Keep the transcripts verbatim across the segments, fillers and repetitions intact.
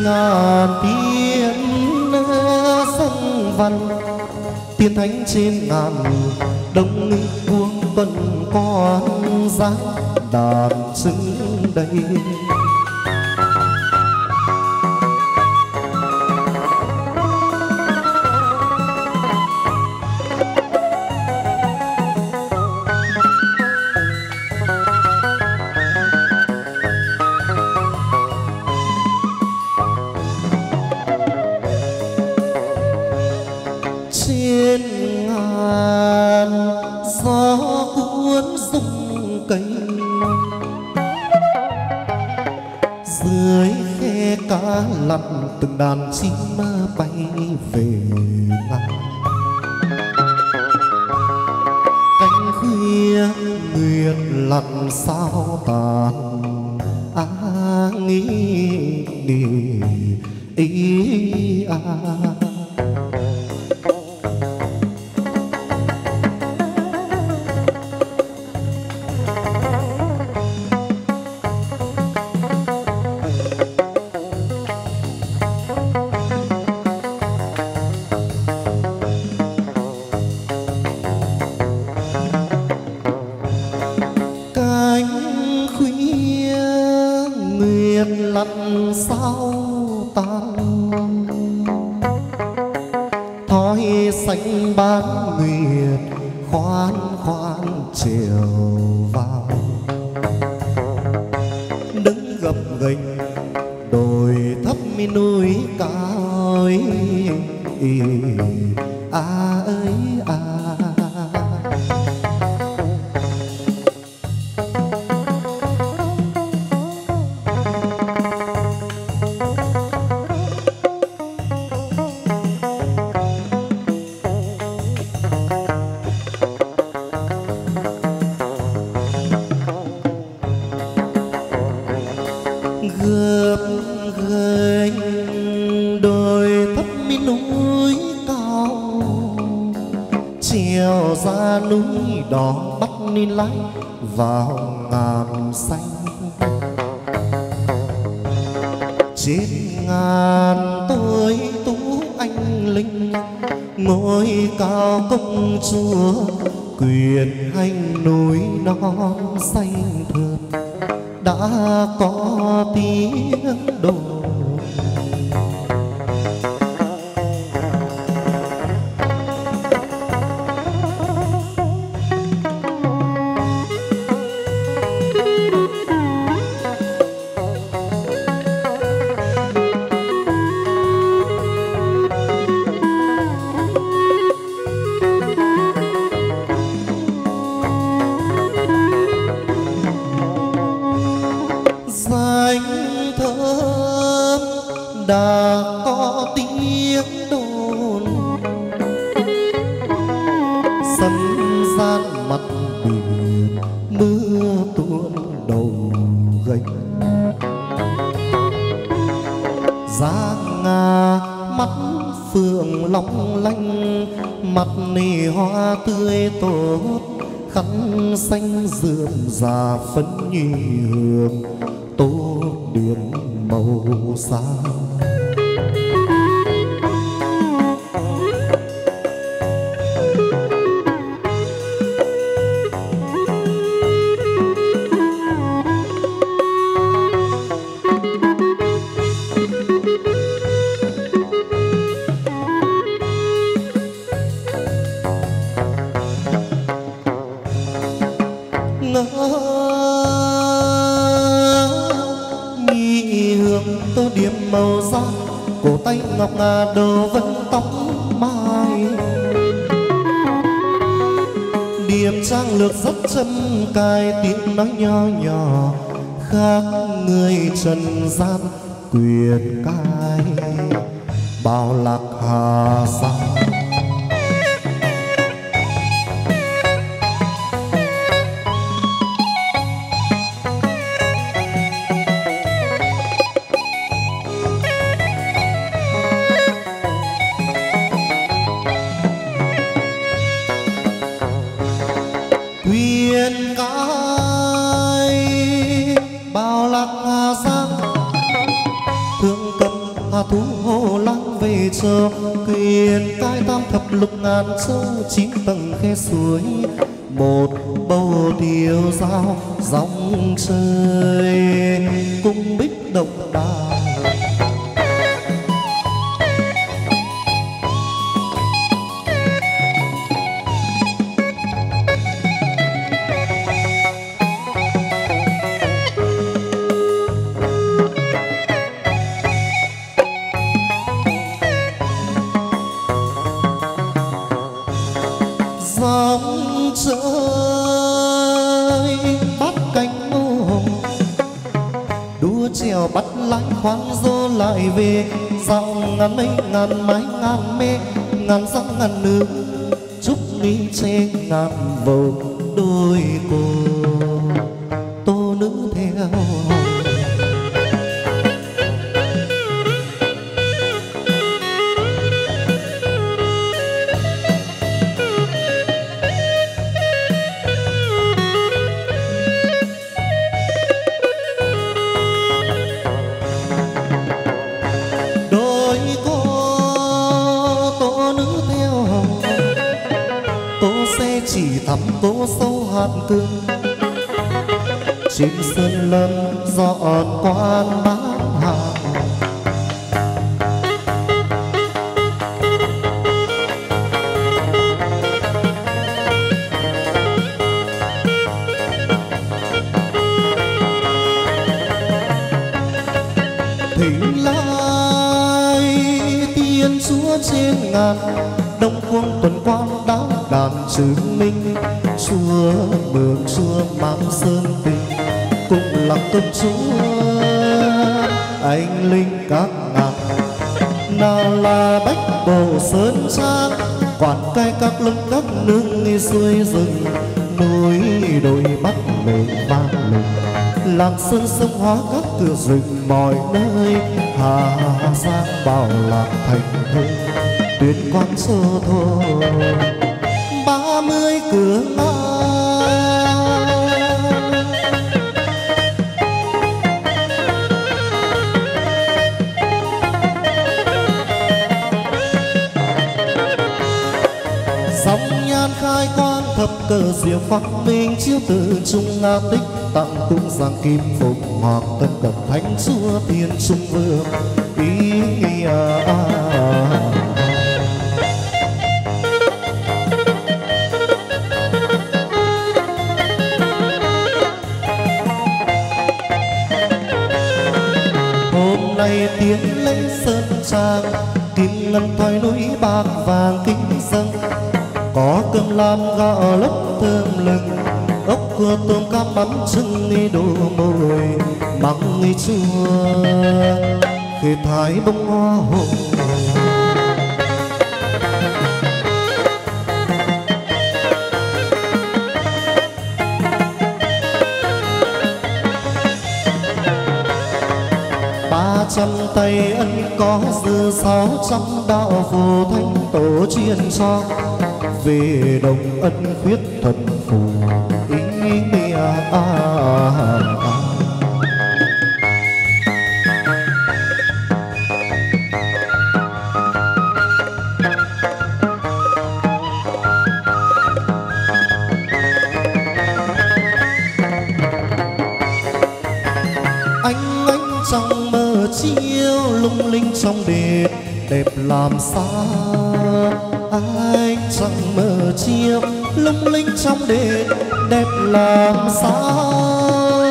ngàn tiếng sông văn tiên thánh trên ngàn đông cuông tuần con giá đàn xứng đây. Từng đàn chim bay về ngang cánh khuya nguyệt lặn sao tàn á nghĩ đi ý à. Xanh bán nguyệt khoan khoan chiều vào đứng gập ghềnh đồi thấp mi núi cao ấy à ơi à. Đỏ bắt ni lái vào ngàn xanh trên ngàn tôi tú anh linh ngôi cao công chúa quyền hành núi non xanh thượt đã có tiếng đồn. Đã có tiếng đồn sân gian mặt biển mưa tuôn đầu gánh giang ngà mắt phượng long lanh mặt nỉ hoa tươi tốt khăn xanh rượm già phấn nhì hương tô điểm màu xa. Nghi hương tô điểm màu da cổ tay ngọc ngà đồ vân tóc mai điểm trang lược rất châm cài tiếng nói nho nhỏ khác người trần gian quyền cai bao lạc hà sa. Quyền cai bao lạc hà giang thương cầm hà thú hồ lang về chờ quyền cai tam thập lục ngàn châu chín tầng khe suối một bầu điệu dao dòng trời cung bích độc đào. Dòng trời bắt cánh ngô hồng đua trèo bắt lái khoan dô lại về dòng ngàn mây ngàn mái ngàn mê ngàn răng ngàn nước chúc ly che ngàn vầu đôi cô tô nữ theo. Chỉ thắm tố sâu hạt cương chim sơn lâm dọn quan bán hàng thỉnh lai tiên chúa trên ngàn đông quân tuần quan đã đàn chứng minh chúa mường chúa mang sơn tình cùng lặng công chúa anh linh các ngàn nào là bách bộ sơn trang quản cai các lưng các nương xuôi rừng núi đồi bắc lệ vang lừng làm sơn sông hóa các cửa rừng mọi nơi hà giang bảo lạc thành thơ tuyên quang sơ thô ba mươi cửa ngang sóng nhan khai quang thập cờ diệu phát minh chiếu từ trung nga tích tặng cung giang kim phục hoặc tân cập thánh chúa thiên trung vương ý à, à, à. Này tiến lấy sơn trang kim ngân thoái núi bạc vàng kính dâng có cơm lam gạo lấp thơm lừng ốc cua tôm cá mắm trứng nghi đồ mồi măng nghi chua khi thái bông hoa hồng trăm tay ân có dư sáu trăm đạo phù thánh tổ chuyên cho về đồng ân khuyết thần phù ý nghĩa à, à, à. Anh anh trong mơ chiếu lung linh trong đền đẹp làm sao anh chẳng mơ chiếu lung linh trong đền đẹp làm sao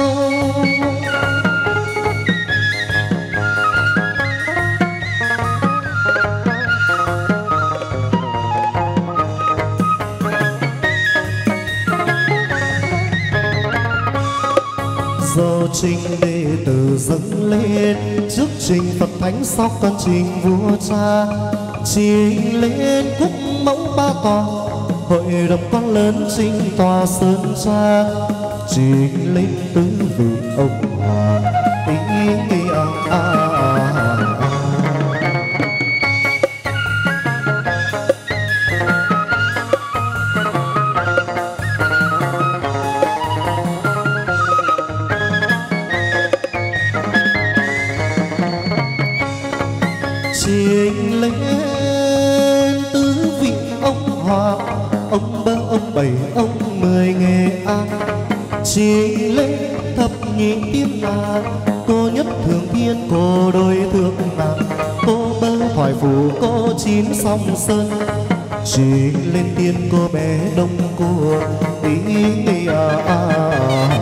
giờ trình đệ tử dâng lên trước trình Phật thánh sau con trình vua cha trình lên cúc mẫu ba tòa hội đồng con lớn trình tòa sơn cha trình lên tứ vị ông hoàng ý nghĩa à, à, à, à. trình lên tứ vị ông hoàng, ông bơ ông bảy ông mười Nghệ An. Trình lên thập nhị tiên đàn, cô nhất thường thiên cô đôi thượng ngàn, cô bơ thoại phủ cô chín song sơn. Trình lên tiên cô bé đông cô tí à, à, à.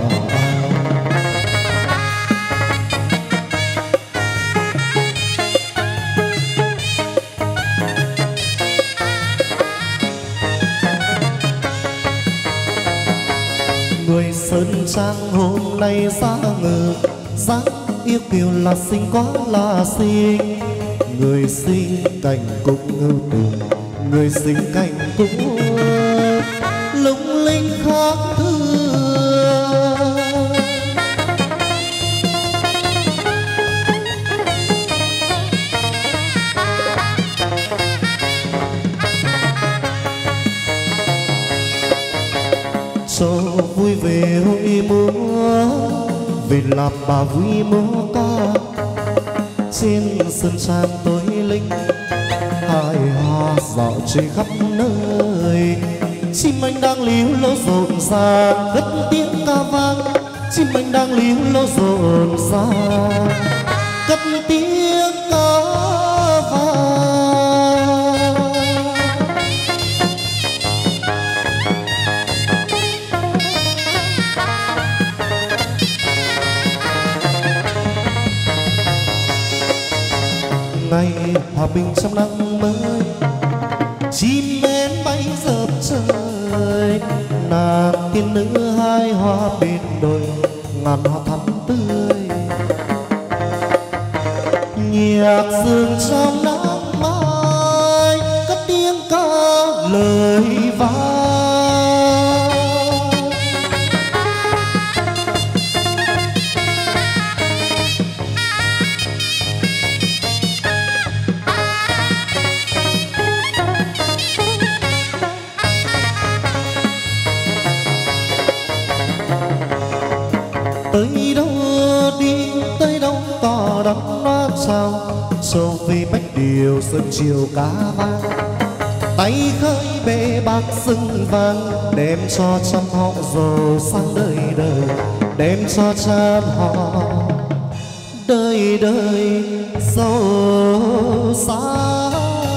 Người sơn trang hôm nay ra ngờ, dáng yêu kiều là xinh quá là xinh. Người xinh cảnh cũng ngưu tình, người xinh cảnh cũng lung linh khác thường. Cho vui về hội múa, vì làm bà vui múa ca. Trên sân trang tối linh, hài hòa dạo chơi khắp nơi. Chim anh đang líu lô rộn ràng, cất tiếng ca vang. Chim anh đang líu lô rộn ràng, cất tiếng ca vang. Ngày hòa bình trong nắng mới, chim én bay dợp trời. Nàng tiên nữ hai hoa bên đồi, ngàn hoa thắm tươi. Nhạc dương trong nắng mai, cất tiếng ca lời vang. Tới đâu đi, tới đâu tỏ đón nó chào. Châu Phi bách điều sơn chiều cá vang, tay khơi bể bạc sưng vàng. Đem cho trăm họ giàu sang đời đời, đem cho trăm họ đời đời giàu sang.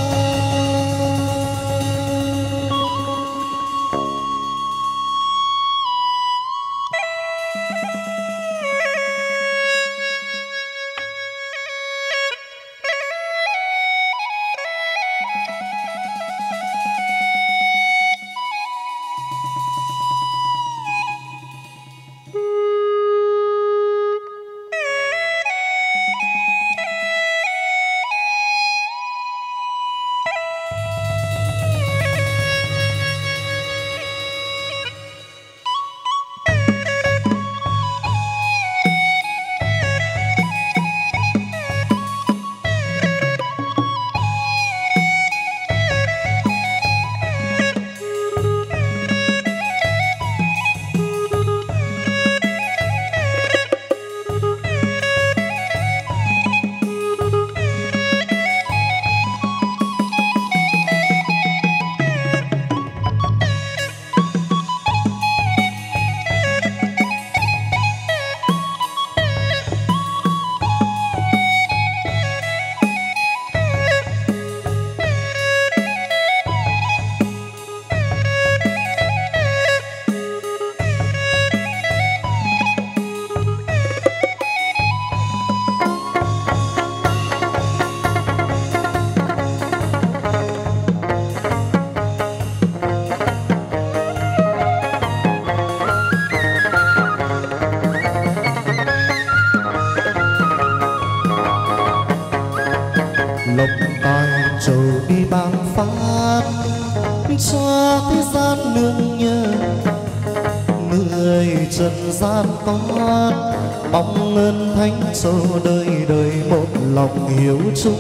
lộc tài trầu đi bang phát cho thế gian nương nhờ. Người trần gian con mong ơn thánh cho đời đời một lòng hiếu chung.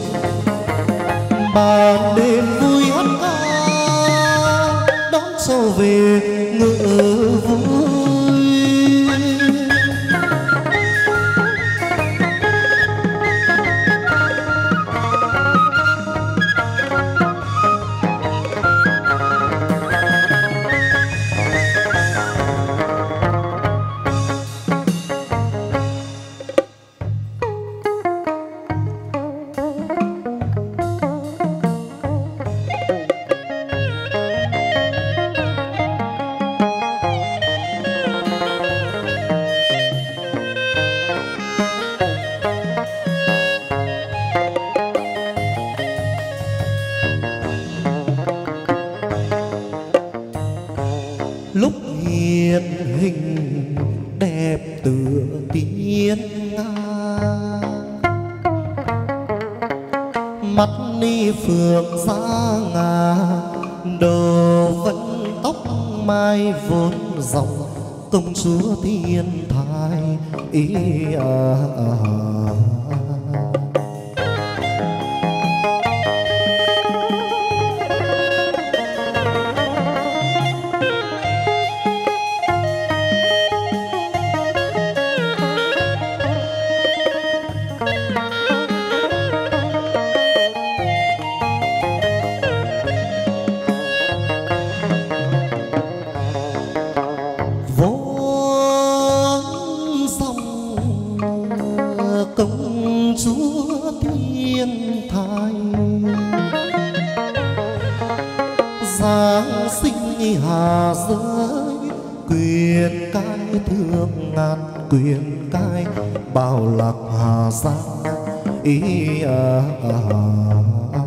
Bàn đêm vui hát ca đón trâu về ngựa vui. điển hình đẹp tựa tiên nga, mắt ni phượng giá ngà, đầu vẫn tóc mai vốn dòng, công chúa thiên thái ý à, à, à. Hà giới quyền cai thương ngàn quyền cai bao lạc hà giang ý à, à, à.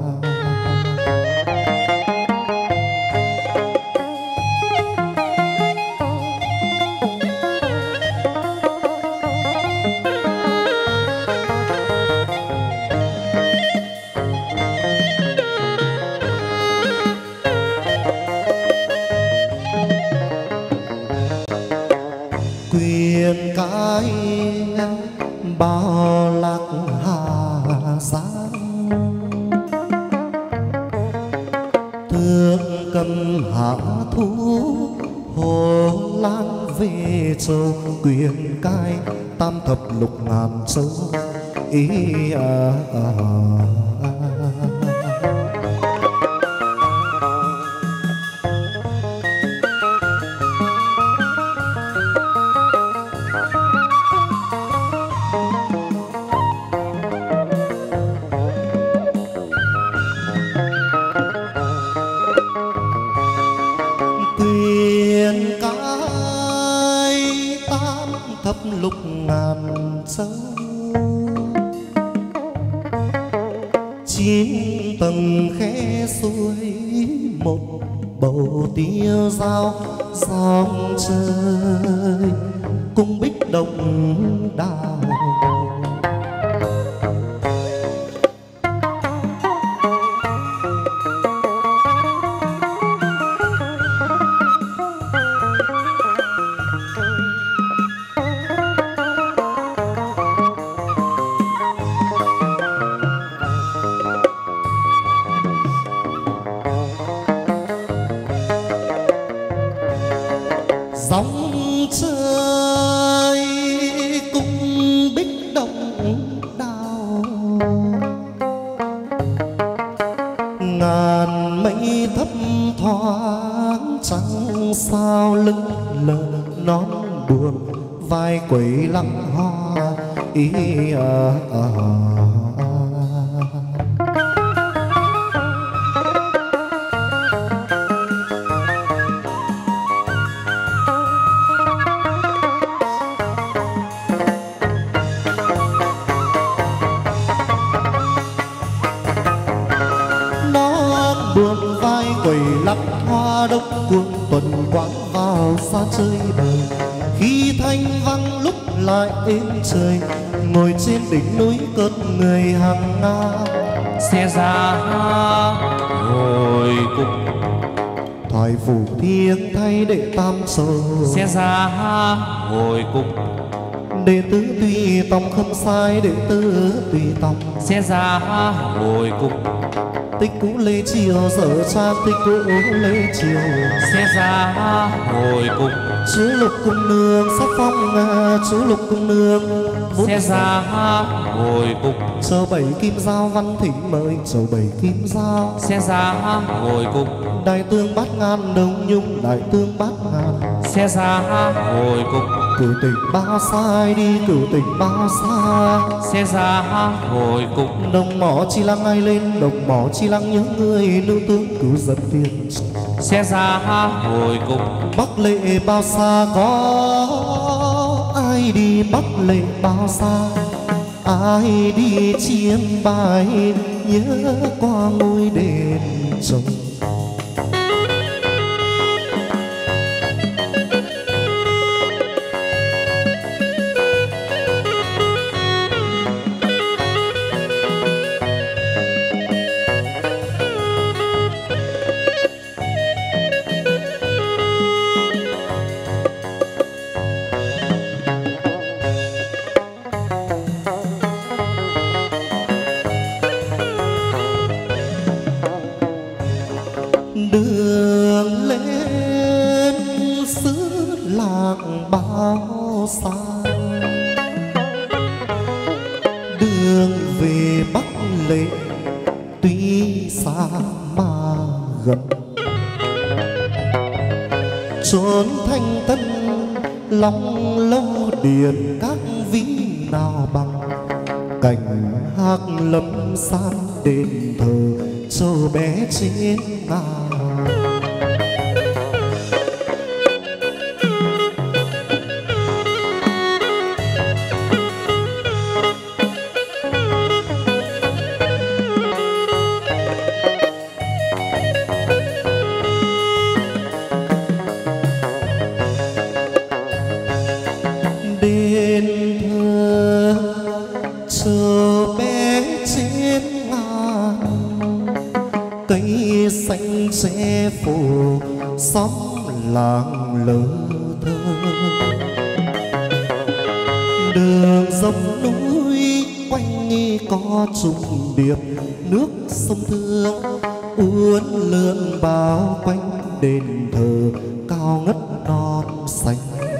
Quyền cái bao lạc hà giang, thương cầm hạ thú hồ lan về châu, quyền cái tam thập lục ngàn châu ý à, à, à. Thập lục ngàn châu, chín tầng khe suối, một bầu tiêu dao dòng trời, cung bích động đào. Dòng trời cung bích động đào, ngàn mây thấp thoáng trăng sao lững lờ nón buồn, vai quẩy lăng hoa ý à, à, à. Buông vai quẩy lắc hoa đốc cuồng tuần quãng vào xa chơi bời, khi thanh vang lúc lại êm trời, ngồi trên đỉnh núi cất người hàng ngang. Xe ra hồi cung thoại phủ thiêng thay đệ tam sầu, xe ra hồi cung đệ tứ tùy tòng khâm sai, đệ tứ tùy tòng xe ra hồi cung tích cũ lê chiều, dở trang tích cũ lê chiều, xe ra hồi cung chú lục cung nương sắc phong à, chú lục cung nương xe ra hồi cung châu bảy kim giao văn thỉnh mời, châu bảy kim giao xe ra hồi cung đại tương bát ngàn đồng nhung, đại tương bát ngàn xe ra hồi cung cửu tỉnh ba sai đi, cửu tỉnh ba xa xe ra hồi cung đồng mỏ chi lăng ai lên, đồng mỏ chi lăng nhớ người lưu tướng cứu dân tiền xe ra hồi cung bắc lệ bao xa, có ai đi bắc lệ bao xa, ai đi chiêm bài nhớ qua ngôi đền trống. lên tuy xa mà gần. Chốn thanh tân long lâu điện các ví nào bằng cảnh hạc lâm san đền thờ châu bé trên ngàn. Xe phủ xóm làng lơ thơ, đường dốc núi quanh có trùng điệp, nước sông Thương uốn lượn bao quanh đền thờ cao ngất non xanh.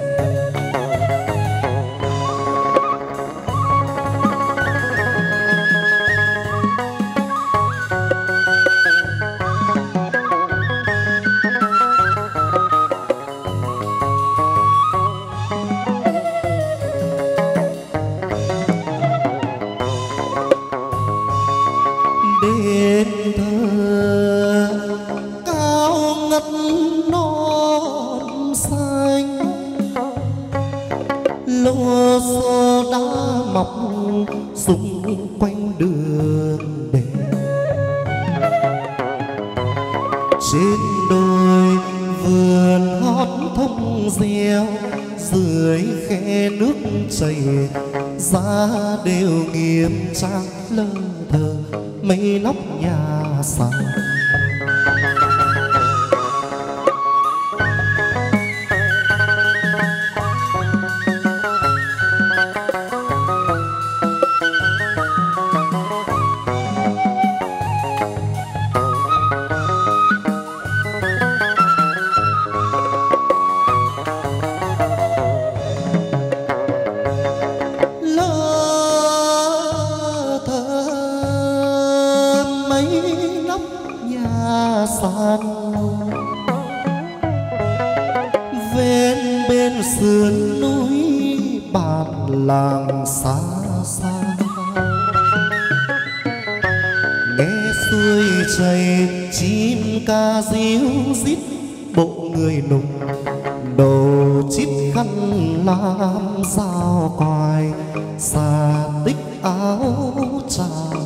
Xung quanh đường đèn, trên đồi vườn hót thông reo, dưới khe nước chảy giá đều nghiêm trang lơ thơ mấy nóc nhà sàn. Ven bên sườn núi bản làng xa xa, nghe suối chảy chim ca ríu rít, bộ người nùng đầu chít khăn lam dao quài xa tích áo tràm.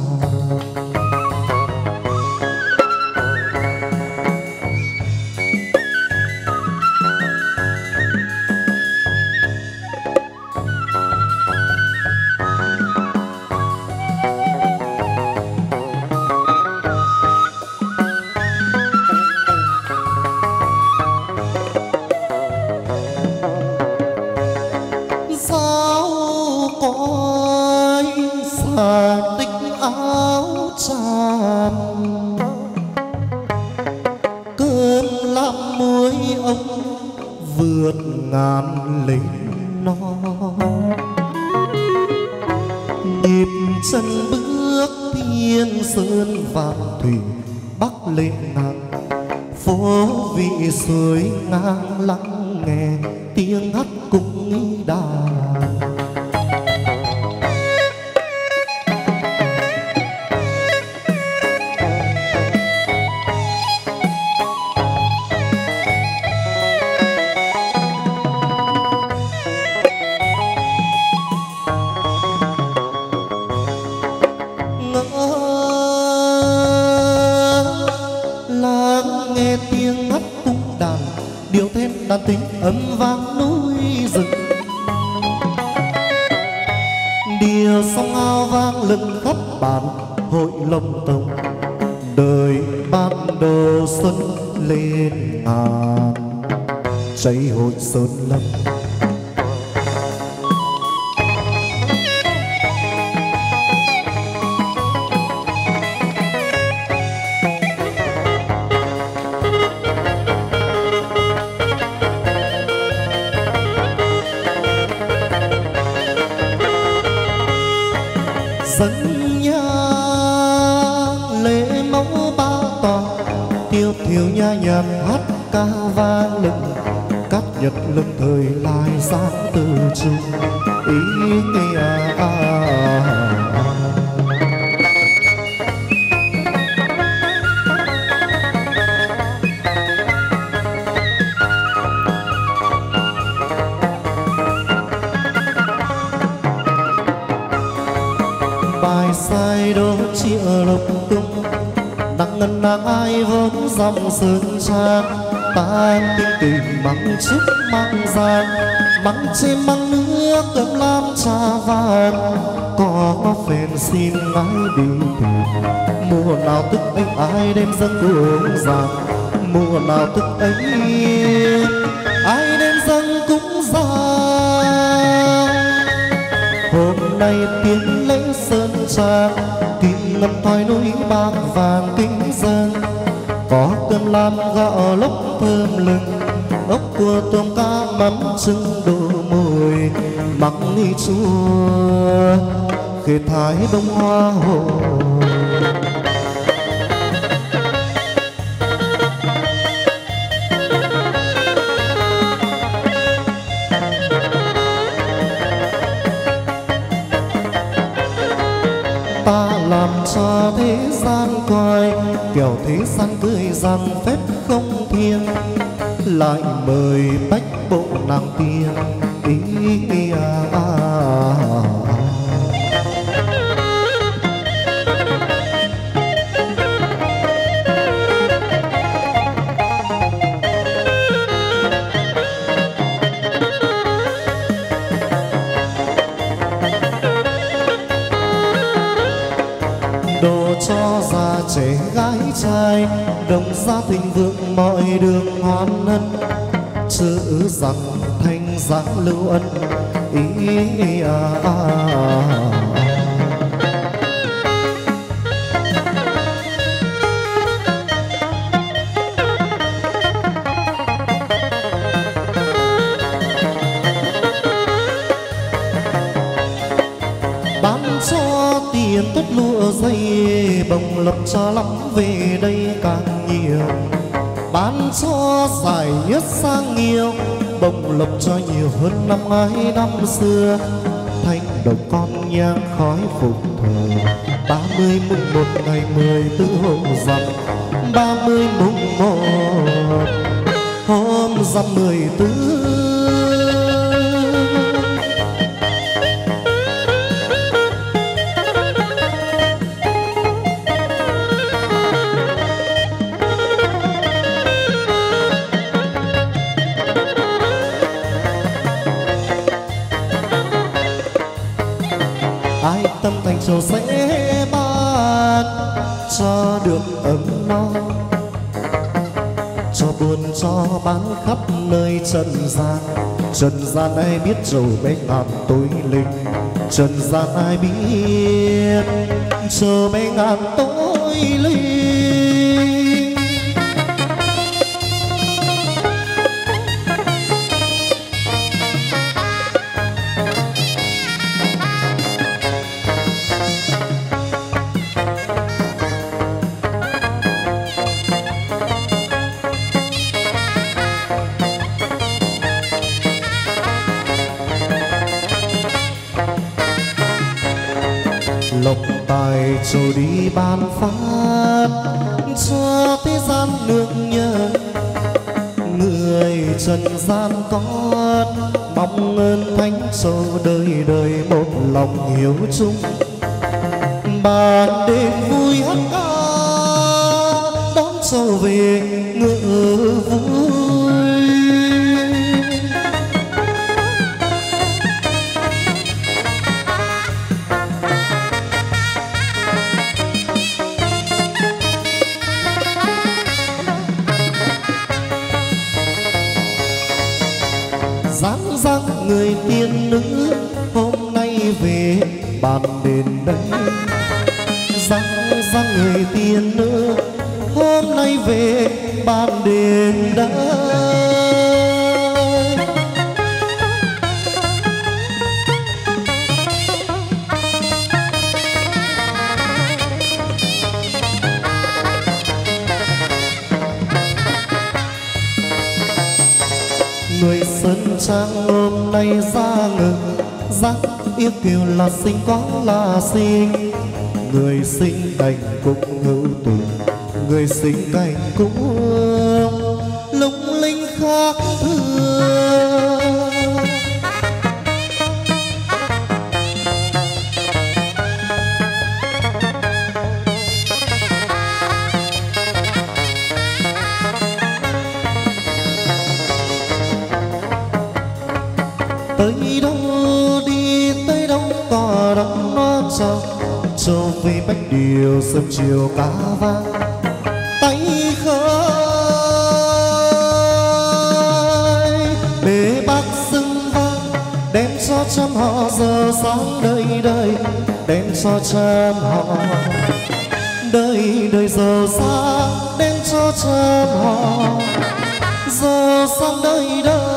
Tích áo tràm cơn làm muối ông vượt ngàn lên non, nhịp chân bước thiên sơn vạn thủy bắc lên ngang, phố vị suối ngang lắng nghe tiếng hát cung đàn. Lắng nghe tiếng hát cung đàn, điệu then đàn tính ấm vang núi rừng, điệu song ao vang lừng khắp bản hội lồng tông, đời ban đầu xuân lên ngàn cháy hội sơn lâm. Dân nhà to tiêu thiểu nha nhạc hát ca vang lừng cát nhật lưng thời lai sáng từ trung ý nghĩa à, à, à. Bài sai đô chia lục tung đặng ngân nàng ai vốn dòng sơn trang tan tiếng tìm mắng trúc măng gian mắng chim mắng nước cơm lam trà vàng có phèn xin ai đi tìm mùa nào tức ấy ai đêm dâng cúng giang mùa nào tức ấy ai đêm dâng cúng giang hôm nay tiếng lễ sơn trang tiếng ngân thoi núi bạc vàng kính dâng có cơm lam gạo lốc thơm lừng ốc cua tôm cá mắm trứng đồ mùi măng nghi chua khê thái bông hoa hồ ta làm cho thế gian coi kẻo thế gian cười rằng phép không thiêng lại mời bách bộ nàng tiên ý à, à, à. Đồ cho già trẻ gái trai đồng gia thịnh vượng mọi đường hoan ân chữ rằng thanh giáng lưu ân ý à, à, à. Bán cho tiền tốt lụa dây bồng lập cho lắm về đây càng nhiều bán cho giải nhất sang nhiều bồng lộc cho nhiều hơn năm ấy năm xưa thanh đồng con nhang khói phục thờ ba mươi mùng một ngày mười tư hôm rằm ba mươi mùng một hôm rằm mười tư ai tâm thành chỗ sẽ ban cho được ấm no cho buồn cho bán khắp nơi trần gian trần gian ai biết dầu bé ngàn tối linh trần gian ai biết chờ bé ngàn tối linh lộc tài trổ đi ban phát cho thế gian nương nhờ người trần gian con mong ơn thánh trổ đời đời một lòng hiếu chung bàn đêm vui hát ca đón trổ về ngựa vui dáng dáng người tiên nữ hôm nay về bàn đền đây dáng dáng người tiên nữ hôm nay về bàn đền đây người sơn trang hôm nay ra ngực giác yêu kiều là sinh có là sinh, người sinh cảnh cũng hữu tình, người sinh cảnh cũng lung linh khác thường. Tới đâu đi tới đâu có đắm nó trầu trầu về bách điều sớm chiều cá vang tay khơi bể bạc sưng vang đem cho trăm họ giờ sáng đời đời đem cho trăm họ đời đời giờ sáng đem cho trăm họ giờ sáng đời đời.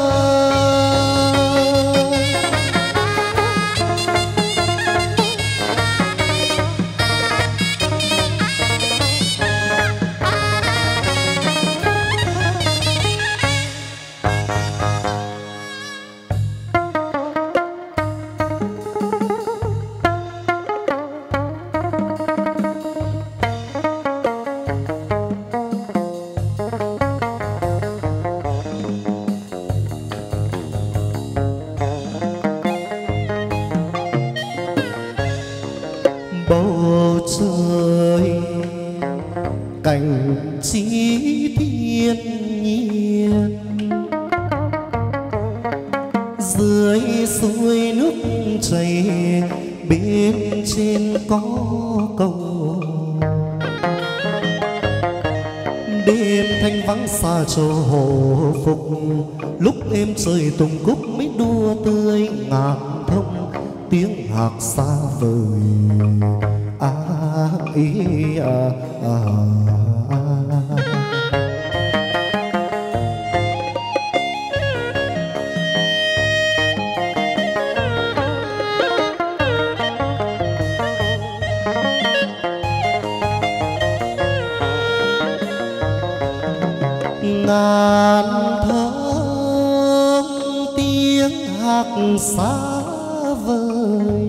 Bầu trời cảnh trí thiên nhiên, dưới suối nước chảy bên trên có cầu, đêm thanh vắng xa chỗ hồ phục, lúc êm trời tùng cúc mới đua tươi ngàn thông tiếng hạc xa vời. À, ý, à, à, à. Ngàn thơm tiếng hạc xa vời,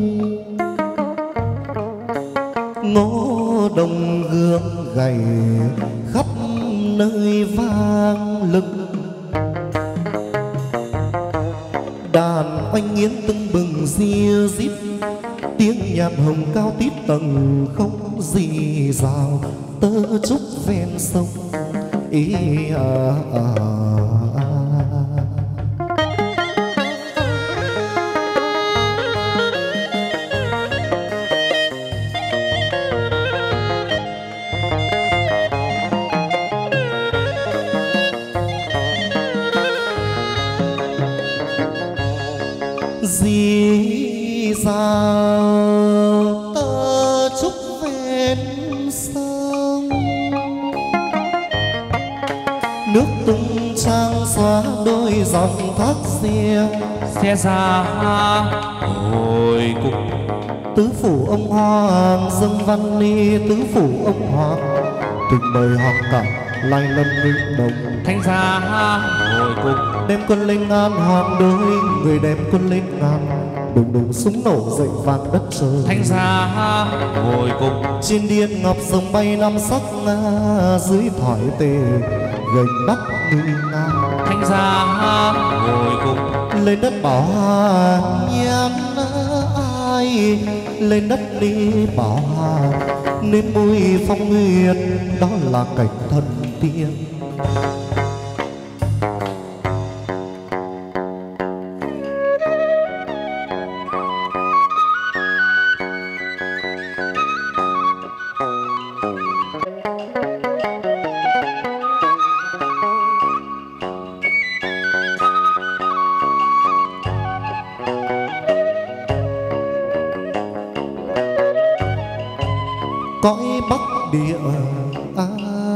ngô đồng gương gầy khắp nơi vang lừng, đàn oanh nghiến tưng bừng ria rít, tiếng nhạc hồng cao tít tầng không gì rào, tơ trúc ven sông ý à, à, à. Dì rào tơ trúc ven sông, nước tung trang xóa đôi dòng thác ria, xe ra hồi cung. Tứ phủ ông hoàng dâng văn ni, tứ phủ ông hoàng tình mời hoàng cả lai lâm ngự đồng. Thanh ra hồi cung, đem quân lên ngàn hoàng đôi, người đem quân lên ngàn đùng đùng súng nổ dậy vang đất trời. Thanh ra hồi cung, trên điên ngọc rồng bay năm sắc nga, dưới thỏi tề gành đắp nguy nga. Thanh ra hồi cung, lên đất bảo hà nhan ai, lên đất đi bảo hà nếm mùi phong nguyệt, đó là cảnh thần tiên. Cõi Bắc Địa à,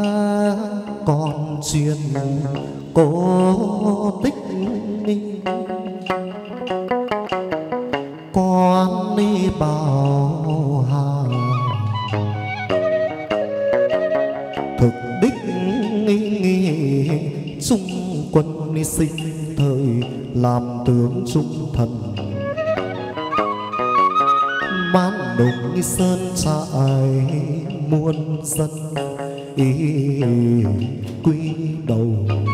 còn truyền cổ tích ninh, quan ni bảo hà thực đích nghi nghi trung quân ni sinh. thời làm tướng trung thần. Man đùng sơn trại muôn dân ý quy đầu.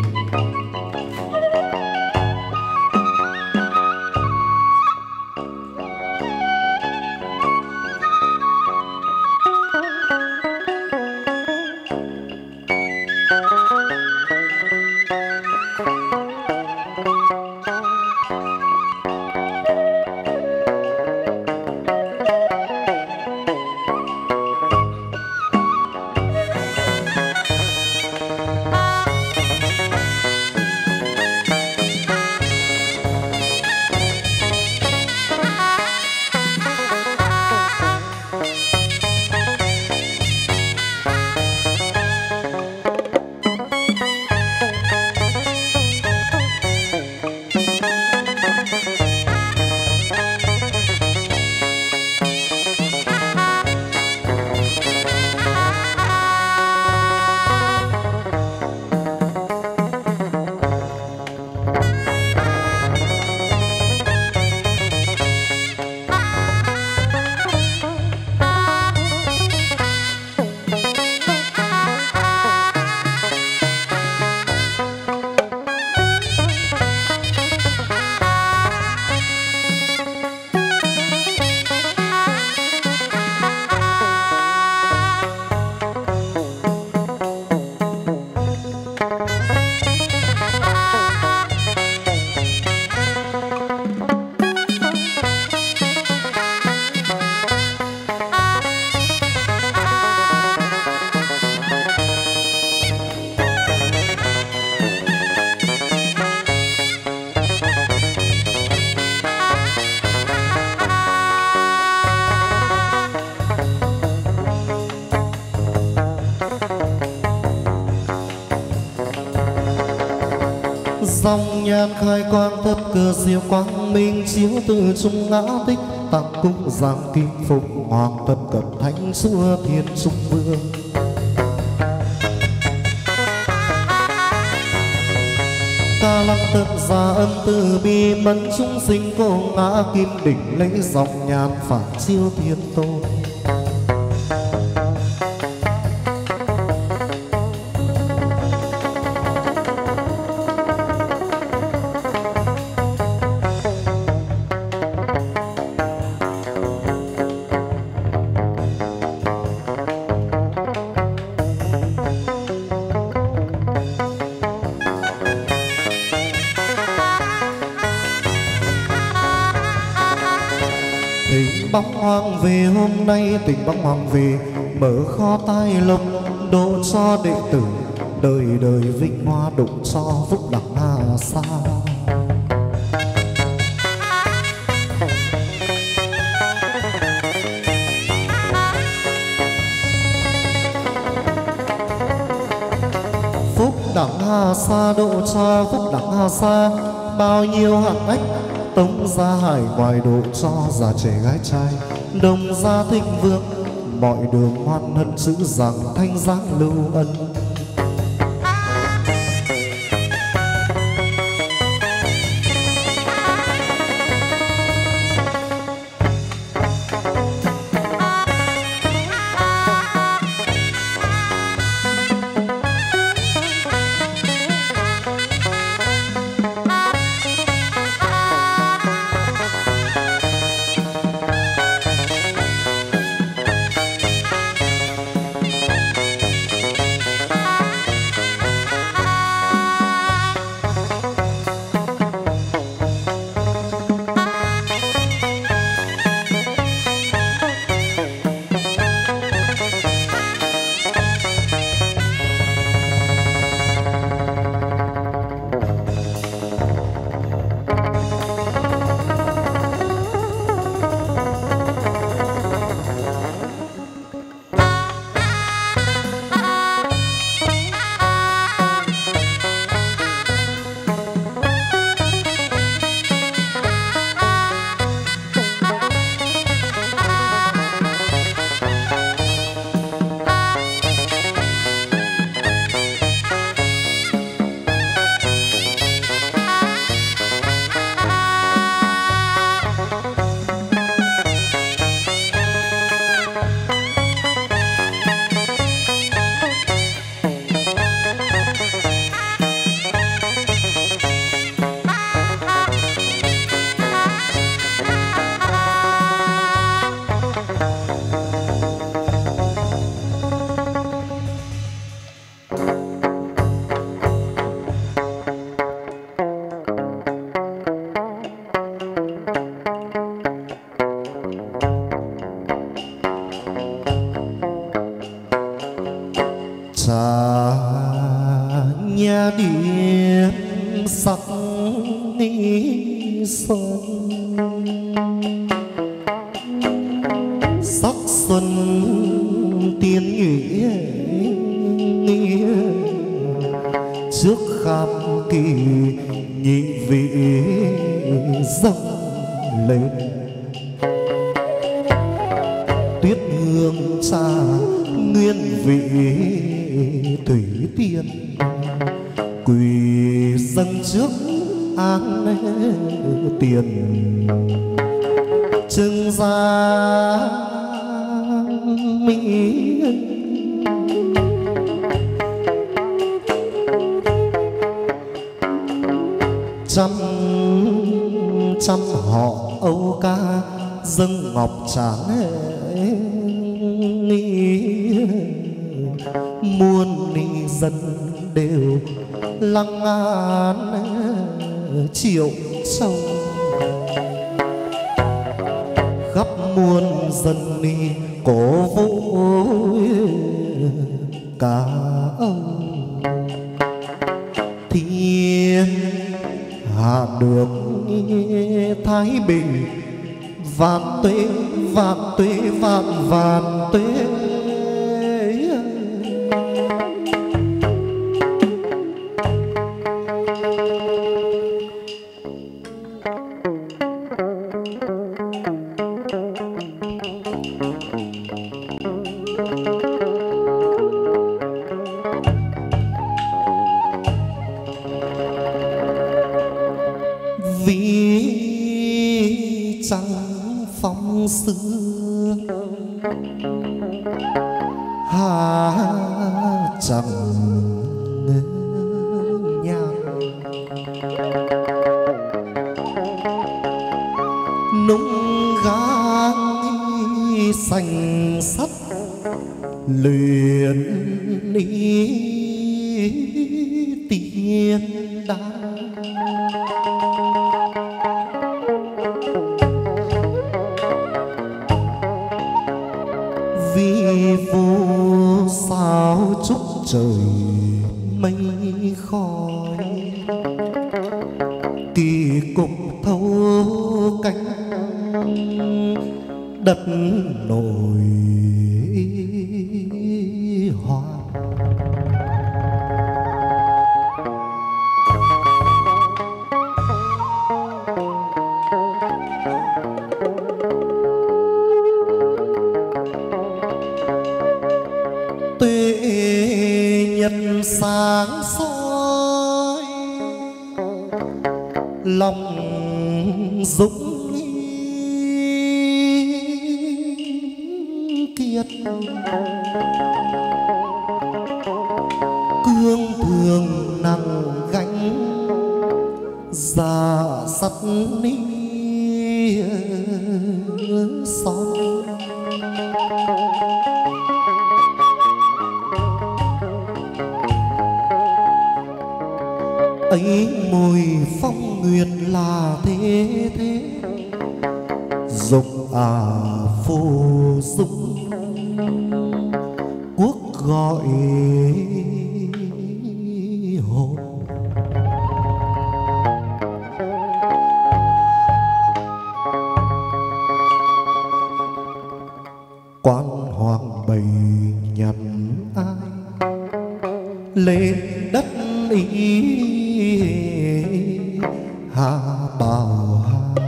Dòng nhạc khai quang thấp cửa diệu quang minh chiếu từ trung ngã tích tặng cung giang kim phục hoàng tân cận thánh xưa thiên trung vương. Ca lăng tận gia ân từ bi mẫn chúng sinh cô ngã kim đỉnh lấy dòng nhàn phản chiếu thiên tôn. Bóng hoàng về hôm nay tình bóng hoàng về mở kho tai lộc độ cho đệ tử đời đời vinh hoa đụng cho phúc đẳng hà sa. Phúc đẳng hà sa độ cho phúc đẳng hà sa bao nhiêu hạng ách tống gia hải ngoài độ cho già trẻ gái trai đồng gia thịnh vượng mọi đường hoan hân giữ rằng thanh giang lưu ân. xa nhà điện sắc nghi xuân sắc xuân tiên nghĩa nghĩa trước kham kỳ nhị vị dâng lên tuyết hương xa nguyên vị thủy tiên quỳ dâng trước án tiền trưng ra mỹ trăm trăm họ âu ca dâng ngọc trán muôn ni dân đều lăng an triệu châu khắp muôn dân ni cổ vũ cả ông thiên hạ được thái bình vạn tuế vạn tuế vạn vạn tuế. Vì trăng phong xưa hà chẳng nhàn nung gắng xanh sắt luyện ý tiên đan vì vô sao chúc trời mây khói kỳ cục thâu cánh đất nổi hoa. Tuệ nhật sáng soi lòng dũng kiệt cương thường nặng gánh già sắt ni son ấy mùi phong nguyệt là thế thế dục à phù dung quốc gọi hồn. Quan hoàng bày nhằm ai lên đất ý hà bào hà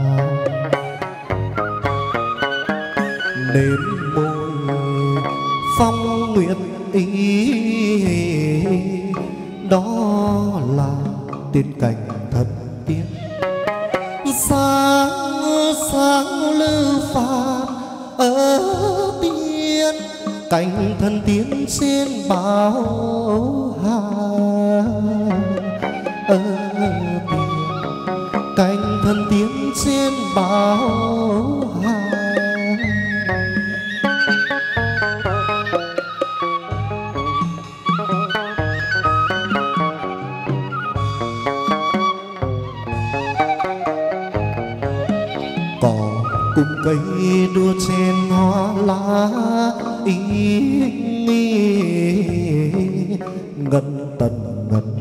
nên môi phong nguyệt ý đó là tiên cảnh thần tiên sáng sáng lưu phạt ở tiên cảnh thần tiên trên bảo hà ở tiên cảnh thần tiên trên bảo hà. Cỏ cùng cây đua trên hoa lá ý, ý ngân tần ngân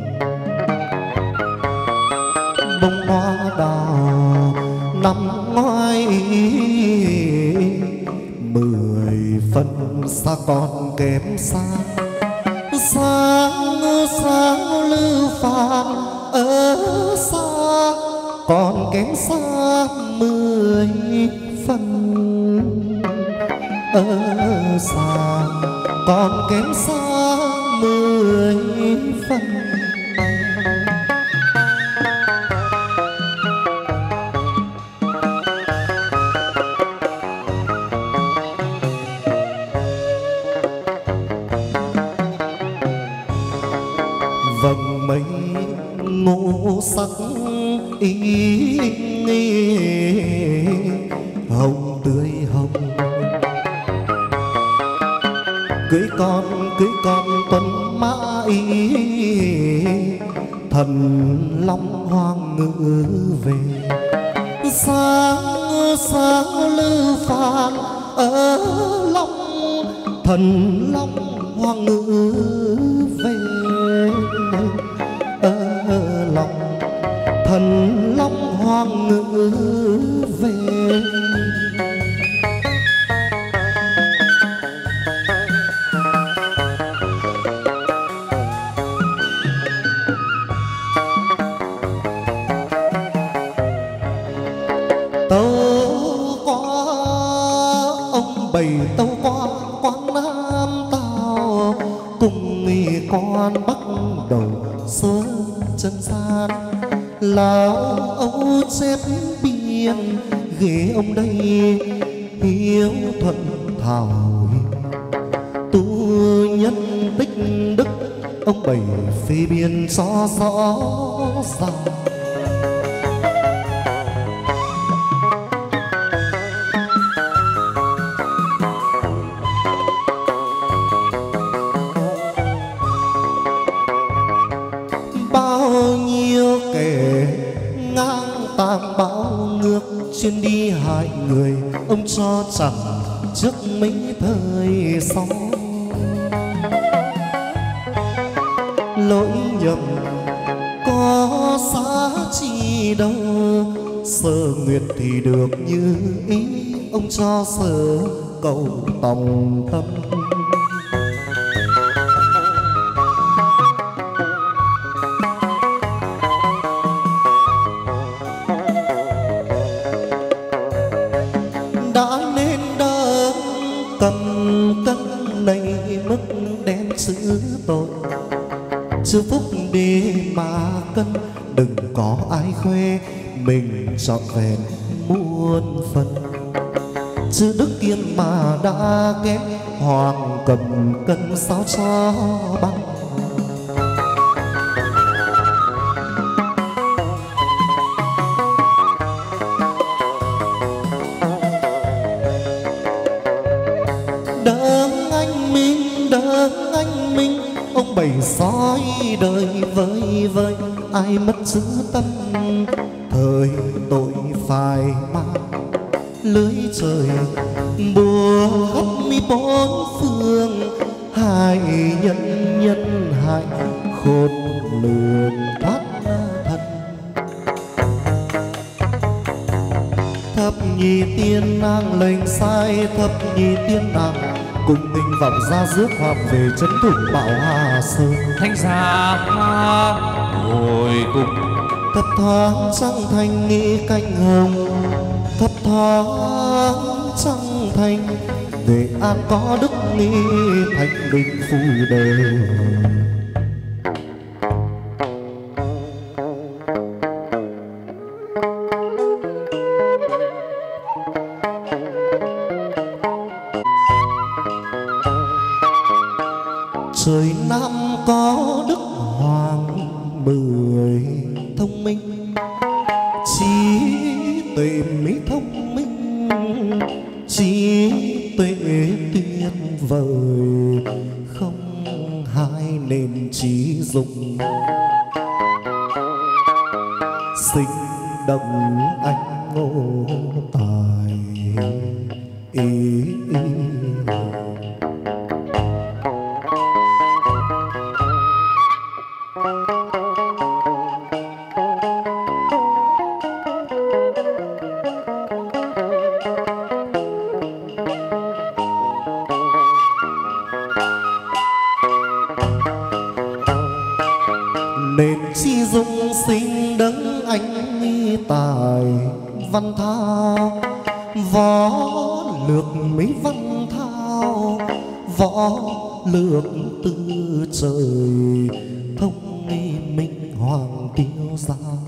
bông hoa đào năm ngoái mười phần xa còn kém xa sáng sáng lư phàn ở xa còn kém xa mười phần ở xa còn kém xa mười phần. Vầng mây ngũ sắc ý, ý hồng tươi hồng cưới con cưới con tuấn mã ý thần long hoang ngự về sáng sáng lư phàn ở long thần long hoang ngự về ở lòng thần long hoang ngự về. Tâu qua ông bày tâu qua quán nam tao cùng nghi con bắt đầu xuống chân gian lão âu xếp biên ghế ông đây hiếu thuận thảo tu nhân tích đức ông bày phê biên rõ rõ ràng. Chuyên đi hại người ông cho chẳng trước mấy thời sau lỗi nhầm có giá chi đâu sở nguyện thì được như ý ông cho sở cầu tòng tâm. Chữ phúc đi mà cân đừng có ai khoe mình trọn vẹn muôn phần chữ đức kiên mà đã kém hoàng cầm cân sao cho bằng. Đấng anh minh đấng anh minh ông bày soi đời vơi vơi ai mất giữ tâm thời tội phai mang lưới trời bùa khắp mi bốn phương hai nhân nhân hại khôn lường thoát thân thập nhị tiên nàng lệnh sai thập nhị tiên nàng cùng tình vọng ra rước hoặc về trấn thủ bảo Hà Sơn. Thanh gia hồi cung thấp thoáng trăng thành nghĩ cánh hồng thấp thoáng trăng thành để an có đức nghi thành bình phù đời. Trời Nam có đức hoàng mười thông minh trí tuệ mỹ thông minh trí tuệ tuyệt vời không hai nền trí dụng sinh động anh ngô tài ý, ý. nên chi dung sinh đấng anh mi tài văn thao võ lược mấy văn thao võ lược từ trời thông minh hoàng tiêu giao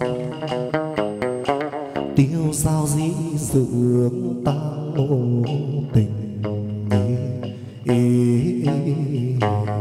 tiêu giao dĩ dưỡng tang ngộ tình ý, ý, ý.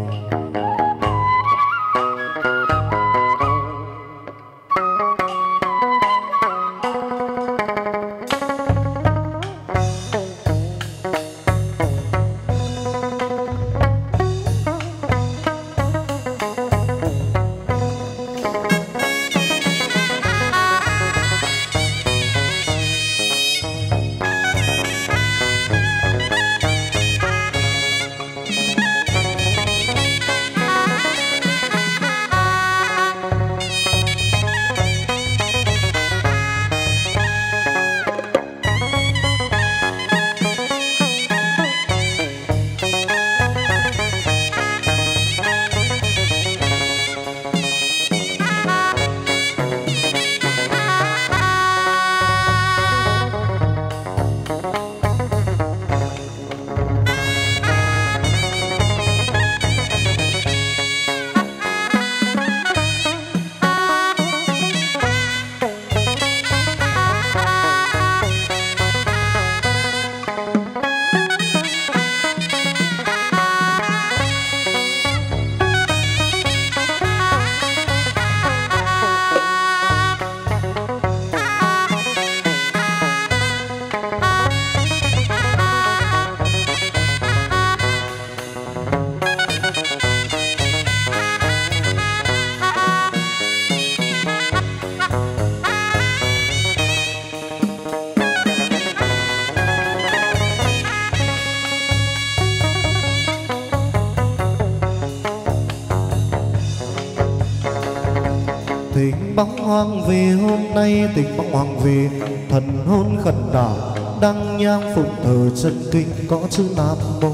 Tình bóng hoang về hôm nay, tình bóng hoang về thần hồn khẩn đảo, đăng nhang phụng thờ chân kinh có chữ Nam Mô.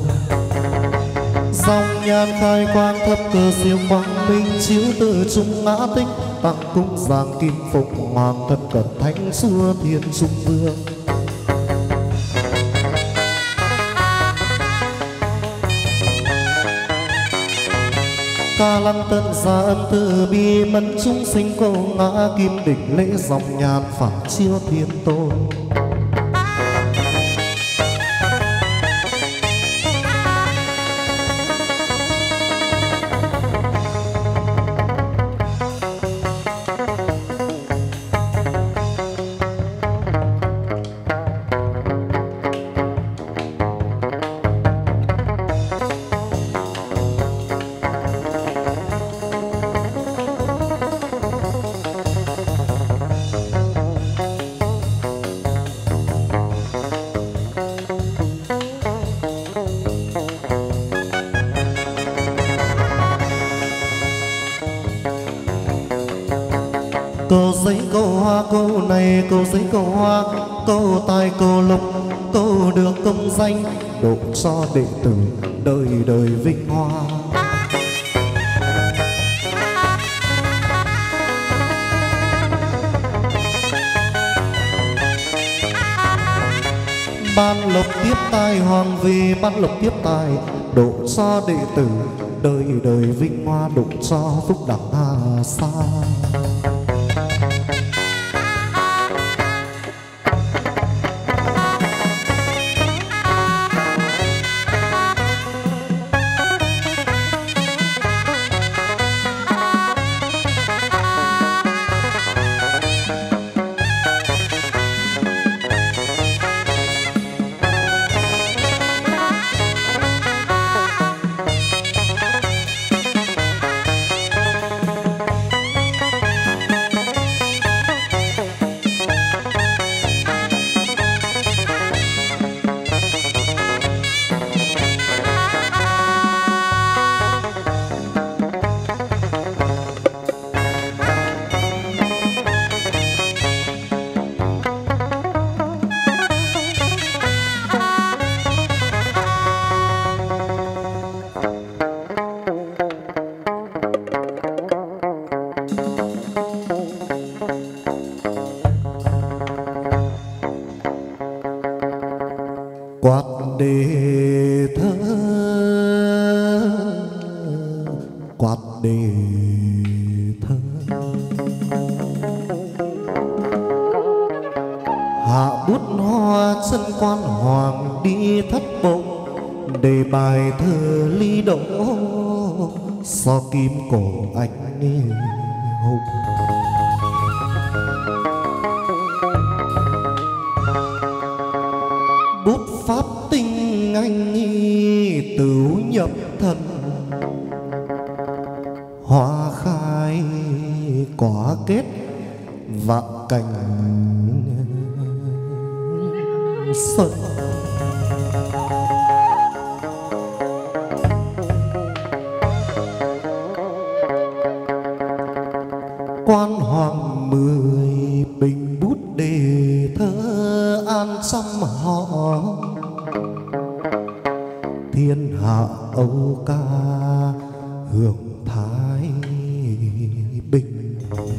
Dòng nhàn khai quang thấp cơ siêu quang minh chiếu từ trung ngã tích, tặng cung giang kim phục hoàng thân cận thánh xua thiên trung vương. Ca lăng tân gia ân từ bi mẫn chúng sinh cô ngã kim đỉnh lễ dòng nhàn phản chiếu thiên tôn. Câu giấy câu hoa câu này, câu giấy câu hoa, câu tài câu lộc, câu được công danh, độ cho đệ tử đời đời vinh hoa. Ban lộc tiếp tài hoàng vì ban lộc tiếp tài, độ cho đệ tử đời đời vinh hoa, độ cho phúc đẳng hà sa. quạt đề thơ. Hạ bút hoa chân quan hoàng đi thất bộ, đề bài thơ ly đỗ so kim cổ anh hùng. Bút pháp tinh anh tửu nhập thần, hoa khai quả kết vạn cảnh xuân. Quan hoàng mười bình bút đề thơ an trăm họ, thiên hạ âu ca hưởng thái bình.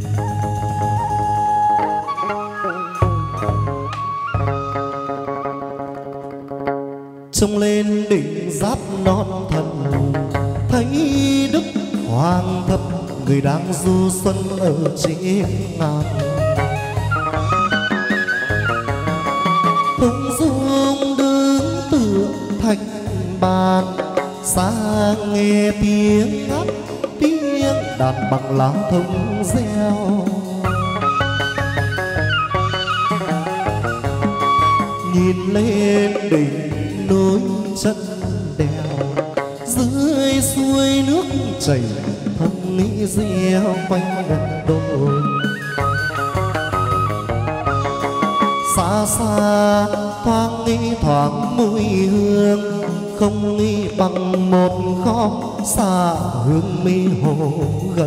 Trông lên đỉnh giáp non thần, thấy đức hoàng thập người đang du xuân ở trên ngàn. Ung dung đứng tựa thành bàn, xa nghe tiếng ngắt tiếng đàn bằng lá thông reo. Nhìn lên đỉnh núi chân đèo, dưới suối nước chảy thân nghĩ reo quanh gần đồi. Xa xa thoáng nghĩ thoáng mùi hương, không nghĩ bằng một khóm xa hương mi hồ gần.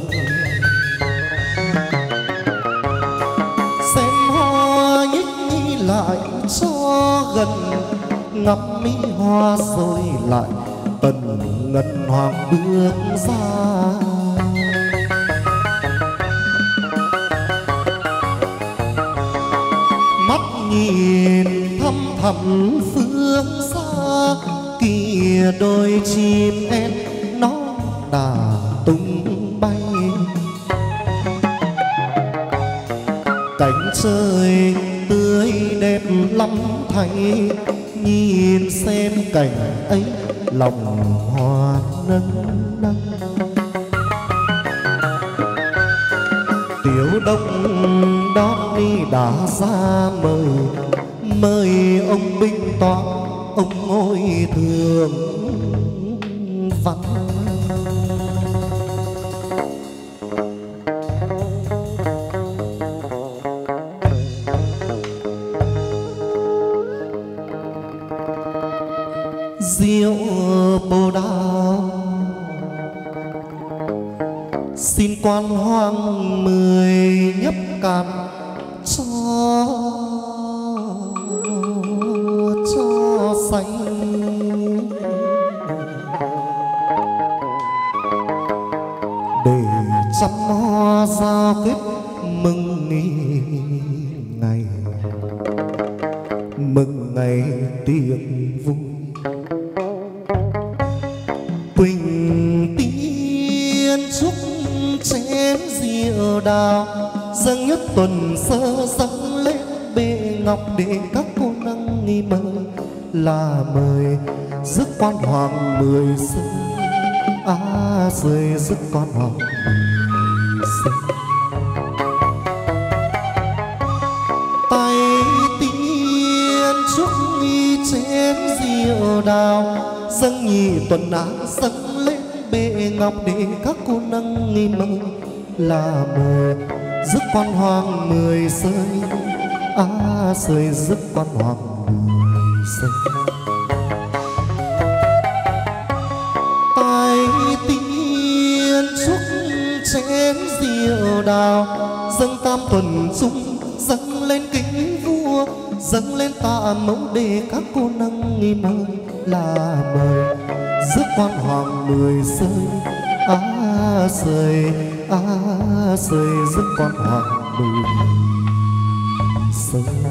Xem hoa nhích nghĩ lại cho gần, ngắm mi hoa rồi lại tần ngân hoàng bước ra. Mắt nhìn thăm thẳm phương xa, kia đôi chim én nó đã tung bay. Cánh trời tươi đẹp lắm thay, nhìn xem cảnh ấy lòng hoa nâng nâng. Tiểu đông đón đi đã ra mời, mời ông binh toán ông ngồi thường văn. Rượu bồ đào xin quan hoang mười nhấp cạn cho cho say. Để trăm hoa giao kết mừng ngày, mừng ngày tiệc vui. Quỳnh tiên chúc chén rượu đào, dâng nhất tuần sơ dâng lên bệ ngọc để các cô nâng nghi mời là mời rước quan hoàng mười sinh. À rơi rước quan hoàng mười sinh. Tay tiên chúc nghi chén rượu đào, dâng nhị tuần á dâng lên bệ ngọc để các cô nâng nghi mời là mời rước quan hoàng mười rơi. À rơi rước quan hoàng mười rơi. Tay tiên chúc chén rượu đào, dâng tam tuần dung dâng lên kính vua, dâng lên tạ mẫu để các cô nâng nghi mời là mời rước quan hoàng mười rơi. À rơi à rơi rước quan hoàng mười rơi.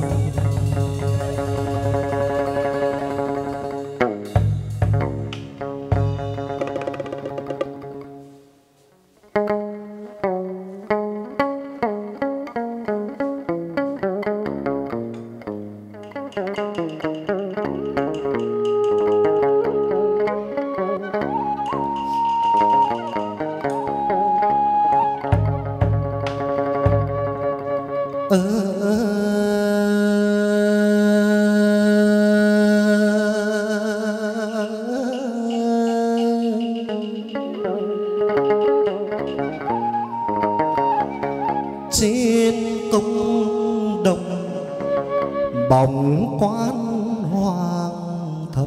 trên công đồng bóng quán hoàng thập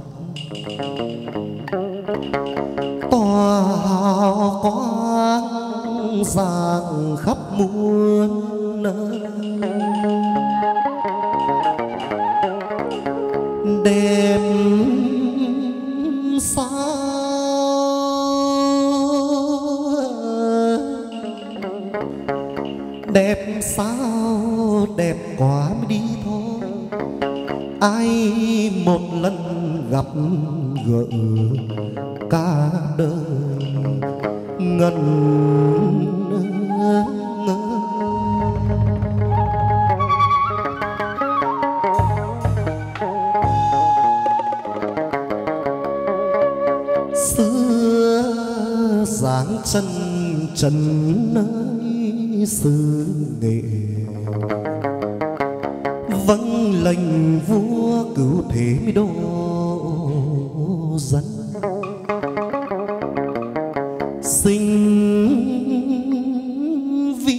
tòa hào quang rạng khắp muôn nơi đẹp sao đẹp sao đẹp quá mới đi thôi ai một lần gặp gỡ cả đời ngần ngơ. Xưa dáng chân trần nơi xứ nghệ vâng lệnh vua cứu thế mới độ dân sinh vĩ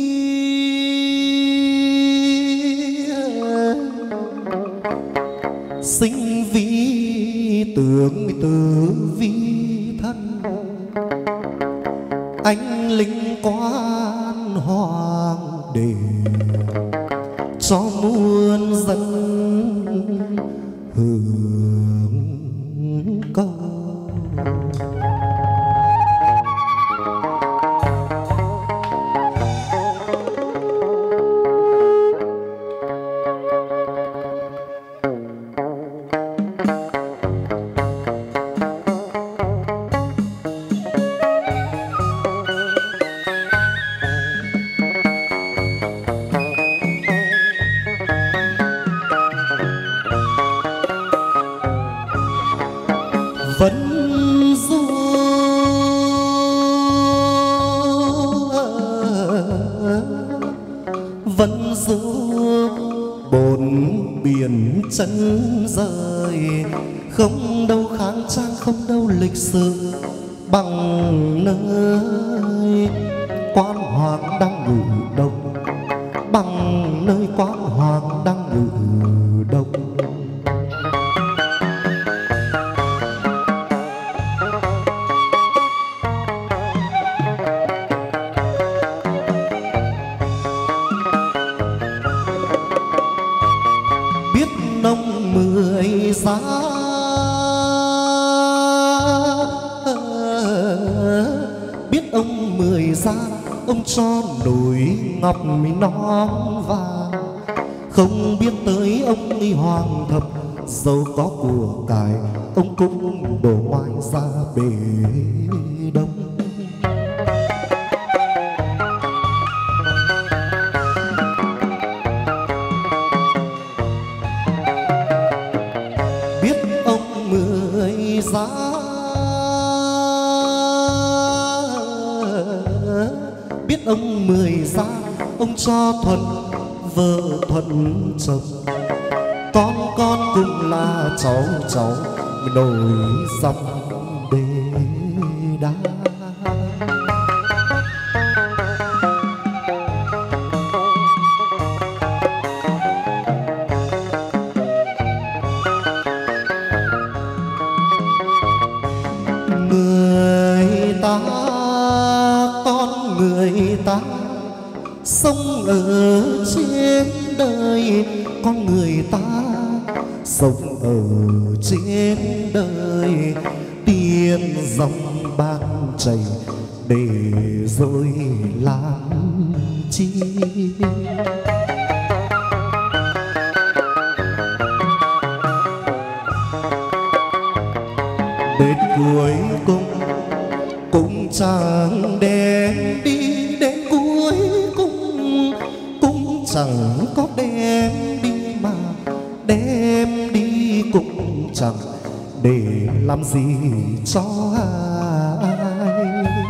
sinh vĩ tướng tử vi thân anh lính quan hoàng để cho muôn dân hưởng câu. Vẫn du vẫn du bốn biển chân rời không đâu kháng trang không đâu lịch sử bằng nơi quan hoàng đang ngự đông bằng nơi quan hoàng đang ngự đông. Nông mười giá biết ông mười giá ông cho núi ngọc mi nón vàng không biết tới ông y hoàng thập dẫu có của cải ông cũng đổ ngoài ra bể đông. Giá biết ông mười giá ông cho thuận vợ thuận chồng con con cũng là cháu cháu nổi dòng đê đá. Người ta con người ta sống ở trên đời con người ta sống ở trên đời tiền dòng ban chảy để rồi làm chi. Đến cuối cùng cũng chẳng đem đi đến cuối cùng cũng chẳng có đem đi mà đem đi cũng chẳng để làm gì cho ai.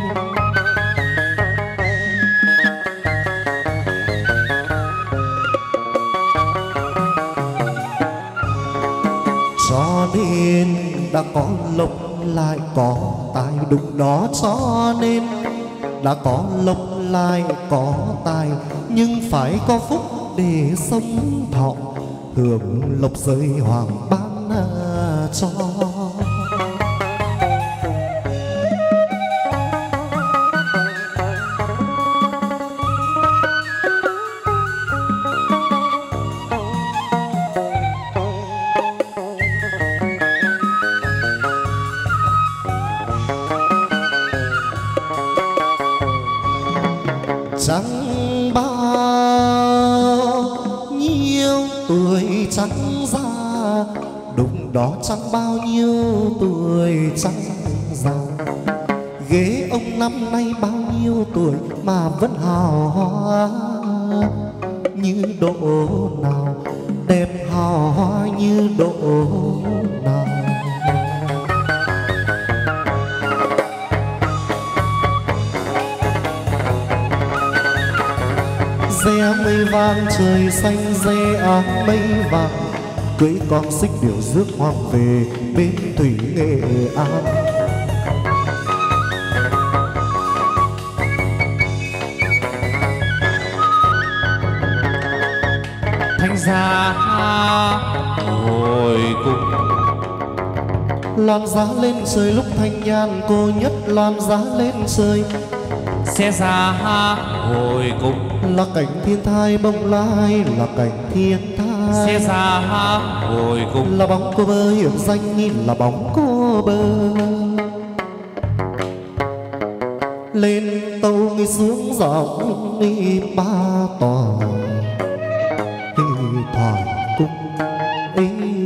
Cho nên đã có lộc lại có tài đụng đó cho nên đã có lộc lại có tài nhưng phải có phúc để sống thọ, hưởng lộc giới hoàng ban cho. Chẳng bao nhiêu tuổi trắng già, đúng đó chẳng bao nhiêu tuổi trắng già. Ghế ông năm nay bao nhiêu tuổi mà vẫn hào hoa như độ nào, đẹp hào hoa như độ nào. Re mây vàng trời xanh, re áng mây vàng, cưới con xích điệu rước hoàng về bên thủy Nghệ An. Thanh gia hồi cung, loan giá lên trời lúc thanh nhàn cô nhất loan giá lên trời. xe ra hồi cung, Là cảnh thiên thai bông lai, là cảnh thiên thai. xe ra hồi cung, Là bóng cô bơ hiểm danh, là bóng cô bơ. Lên tàu người xuống dòng đi ba tòa thoảng cung ấy.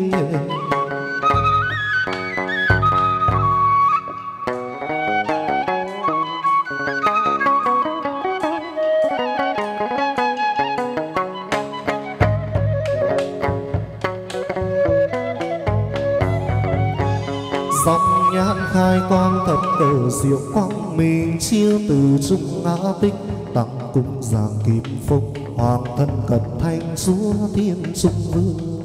Dòng nhan khai quang thật cờ diệu quang mình chiêu từ trung ngã tích, tặng cung giang kim phúc hoàng thân cận thanh chúa thiên trung vương.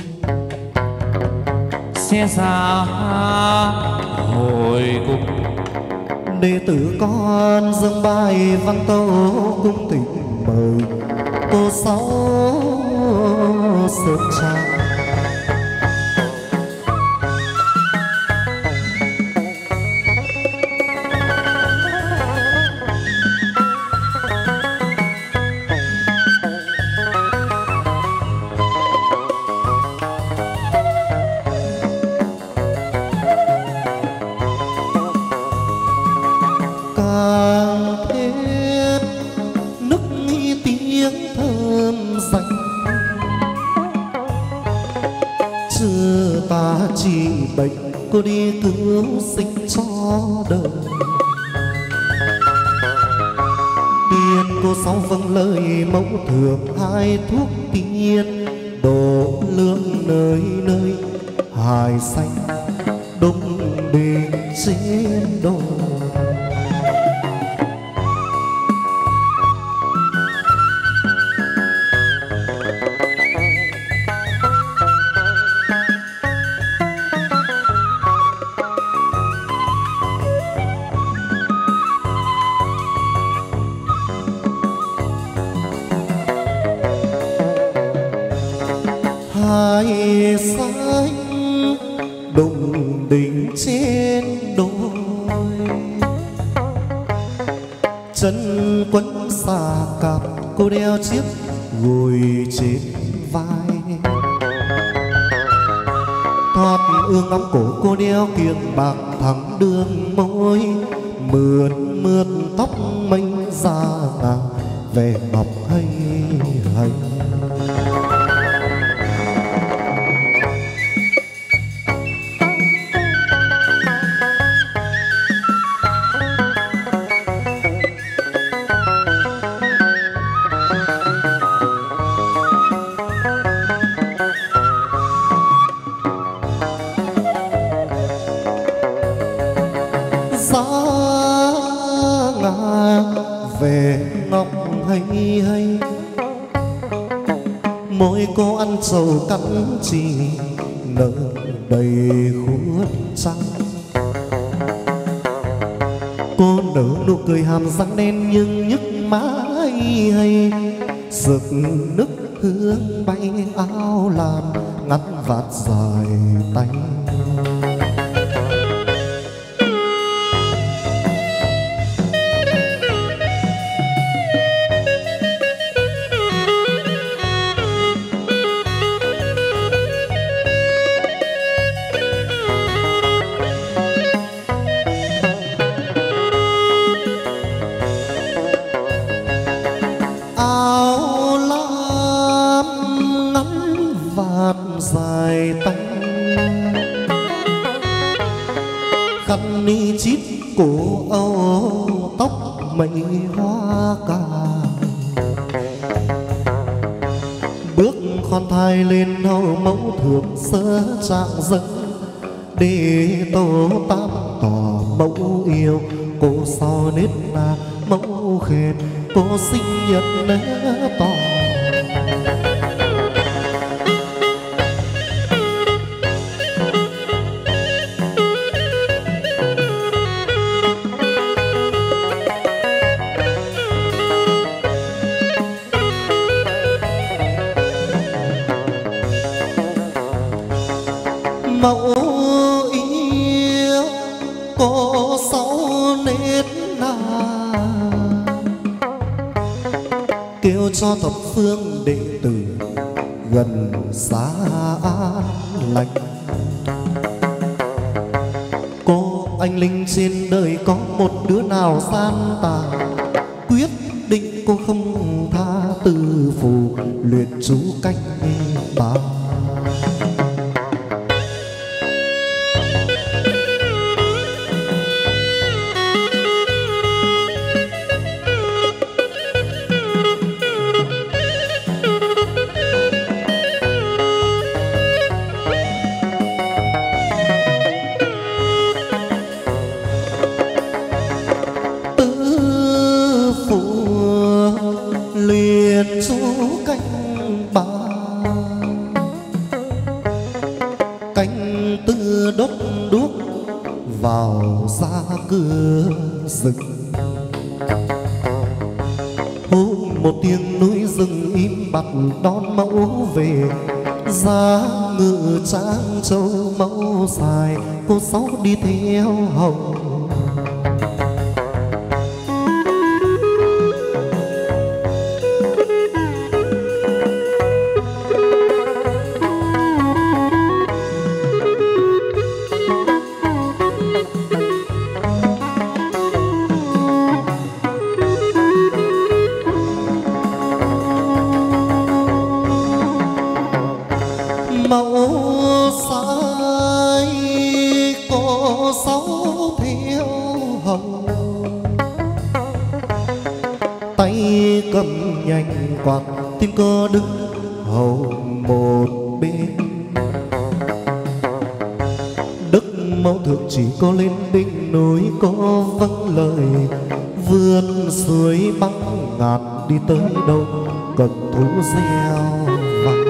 xe ra hồi cung, Đệ tử con dâng bài văn tấu cung thỉnh mời cô sáu sơn trang. Chỉ bệnh cô đi cứu sinh cho đời, tiên cô sáu vâng lời mẫu thường hai thuốc tiên, độ lương nơi nơi hài xanh đông đình trên đồi. Hai xanh đùng đỉnh trên đồi, chân quấn xà cạp cô đeo chiếc gùi trên vai. Thoát ương ngắm cổ cô đeo kiềng bạc thẳng đường môi, mượt mượt tóc mênh da ngà vẻ ngọc hay hay. Về ngọc hay hay, mỗi cô ăn trầu cắn chỉ nở đầy khuôn trắng. Cô nở nụ cười hàm răng đen nhưng nhức má gái hay rực nức hương bay áo lam ngắt vạt dài tay. Dài tay khăn ni chít cổ âu tóc mây hoa cà, bước khoan thai lên hầu mẫu thượng sơ trạng dâng để tô tam tỏ mẫu yêu. Cô sau nết na mẫu khen cô sinh nhật nế tỏ. Mẫu yêu cô sáu nết na kêu cho thập phương đệ tử gần xa lạnh. Cô anh linh trên đời có một đứa nào gian tà, quyết định cô không tha từ phù luyện chú canh ba. Canh tư đốt đuốc vào ra cửa rừng, hú một tiếng núi rừng im bặt đón mẫu về. Giá ngự trang châu mẫu dài cô sáu đi theo hầu. Mẫu sai cô sáu theo hầu, tay cầm nhanh quạt tim cơ đứng hầu một bên. Đức mẫu thượng chỉ có lên đỉnh núi có vâng lời, vượt suối băng ngạt đi tới đâu cần thú gieo vang.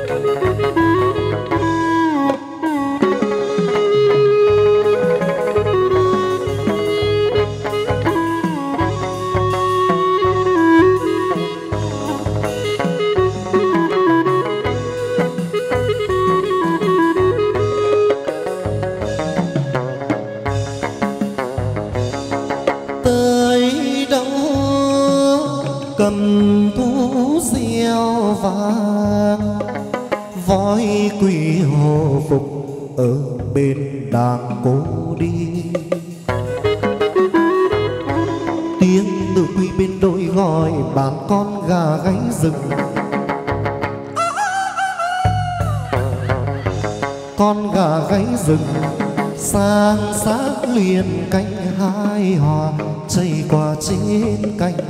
Cầm thú gieo vàng voi quỳ hồ phục ở bên đàng cố đi. Tiếng từ quỳ bên đôi gọi bàn con gà gáy rừng, con gà gáy rừng sang sát liền cánh hai hòa chảy qua trên cánh.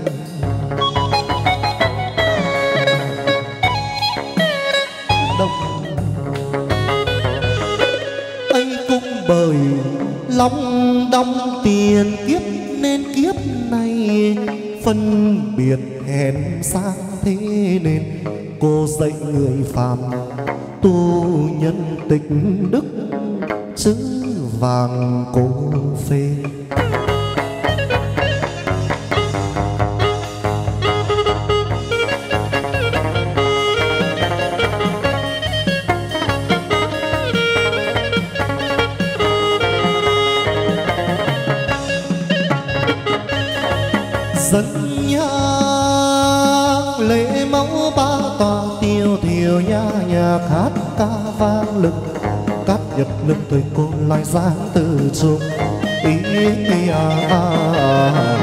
Bởi lòng đong tiền kiếp nên kiếp này phân biệt hèn sang thế nên cô dạy người phàm tu nhân tịnh đức chữ vàng cô phê. dân nhang lễ mẫu ba tòa tiêu thiểu nhà nhà hát ca vang lực cát nhật lực thời cô lại giang từ trung ý, ý à, à, à.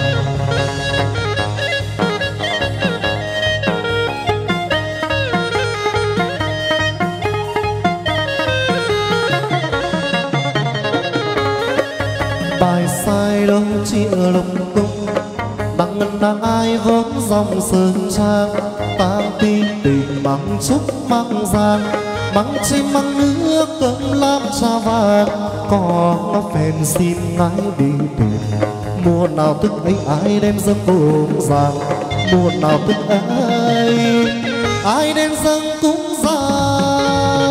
Bài sai đâu chia lục cung đặng ngân đang ai gót dòng sơn trang tang tin tình mắng trúc măng giang mắng chim mắng nước cơm lam trà vàng có nó phèn xin ngái đi tìm mùa nào thức ấy ai đem dâng cúng giang mùa nào thức ấy ai đem dâng cúng giang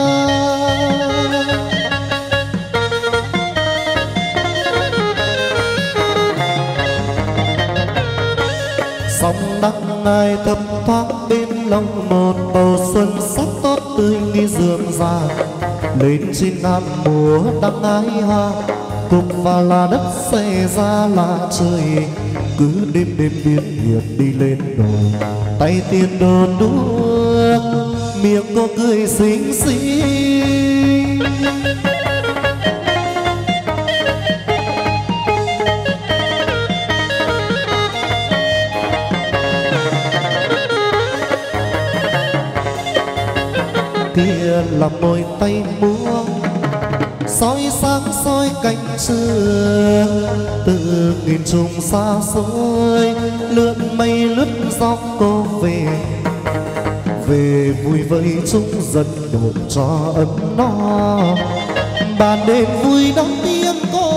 sông đăng ai thấp thoáng bên lòng một bầu xuân sắc tốt tươi nghi dường già lên trên ngàn mùa đăng ái hoa cùng và là đất xẻ ra là trời cứ đêm đêm biến hiệp đi lên đồi tay tiền đồ đuốc miệng có cười xinh xinh kia là môi tay múa soi sáng soi cánh trường từ nghìn trùng xa xôi lượn mây lướt gió cô về về vui với chúng dân độ cho ấm no bàn đêm vui đón tiếng cô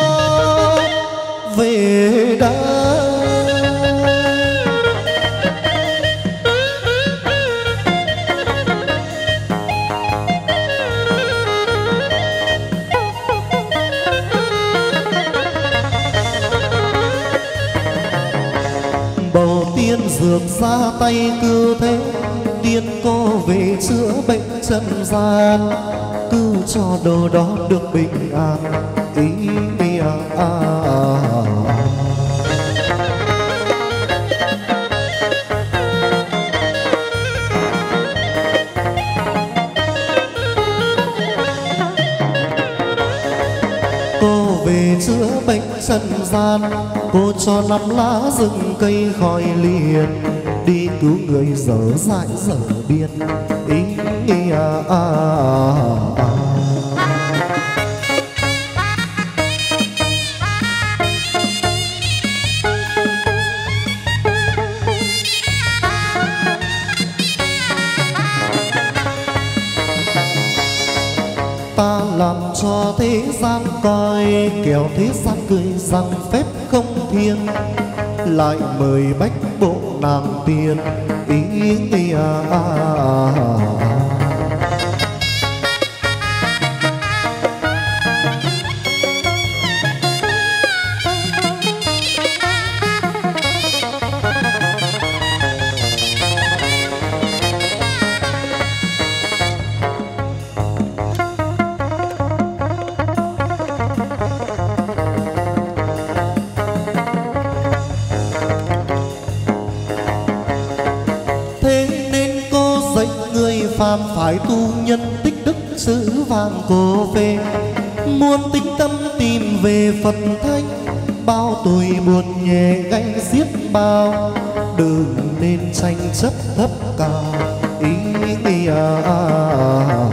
về đây. Dược ra tay cứ thế điên cô về chữa bệnh trần gian cứ cho đồ đó được bình an ý, ý à, à, à. Cô về chữa bệnh trần gian cô cho năm lá rừng cây khỏi liền đi cứu người dở dại dở điên ý, ý à, à, à. Ta làm cho thế gian coi kẻo thế gian cười rằng phép không thiên lại mời bách bộ nàng tiên ý, ý à, à, à. phàm phải tu nhân tích đức chữ vàng cô về muôn tích tâm tìm về Phật thánh bao tuổi buồn nhẹ gánh xiết bao đừng nên tranh chấp thấp cao ý, ý à, à, à.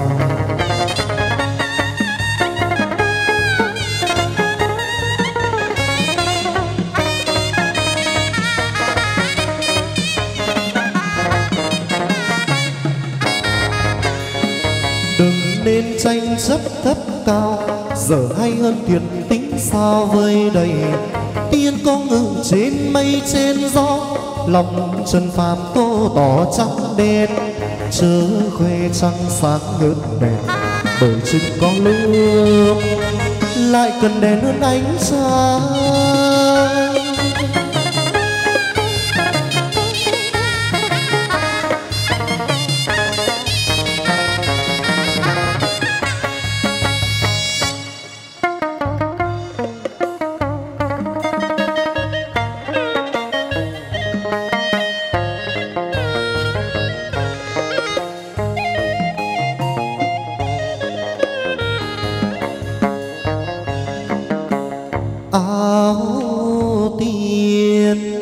Đừng nên tranh chấp thấp cao giờ hay hơn thiệt tính sao vơi đầy tiên có ngự trên mây trên gió lòng trần phàm tô tỏ trắng đen chớ khoe trăng sáng ngớt đèn bởi chừng có lúc lại cần đèn hơn ánh sáng.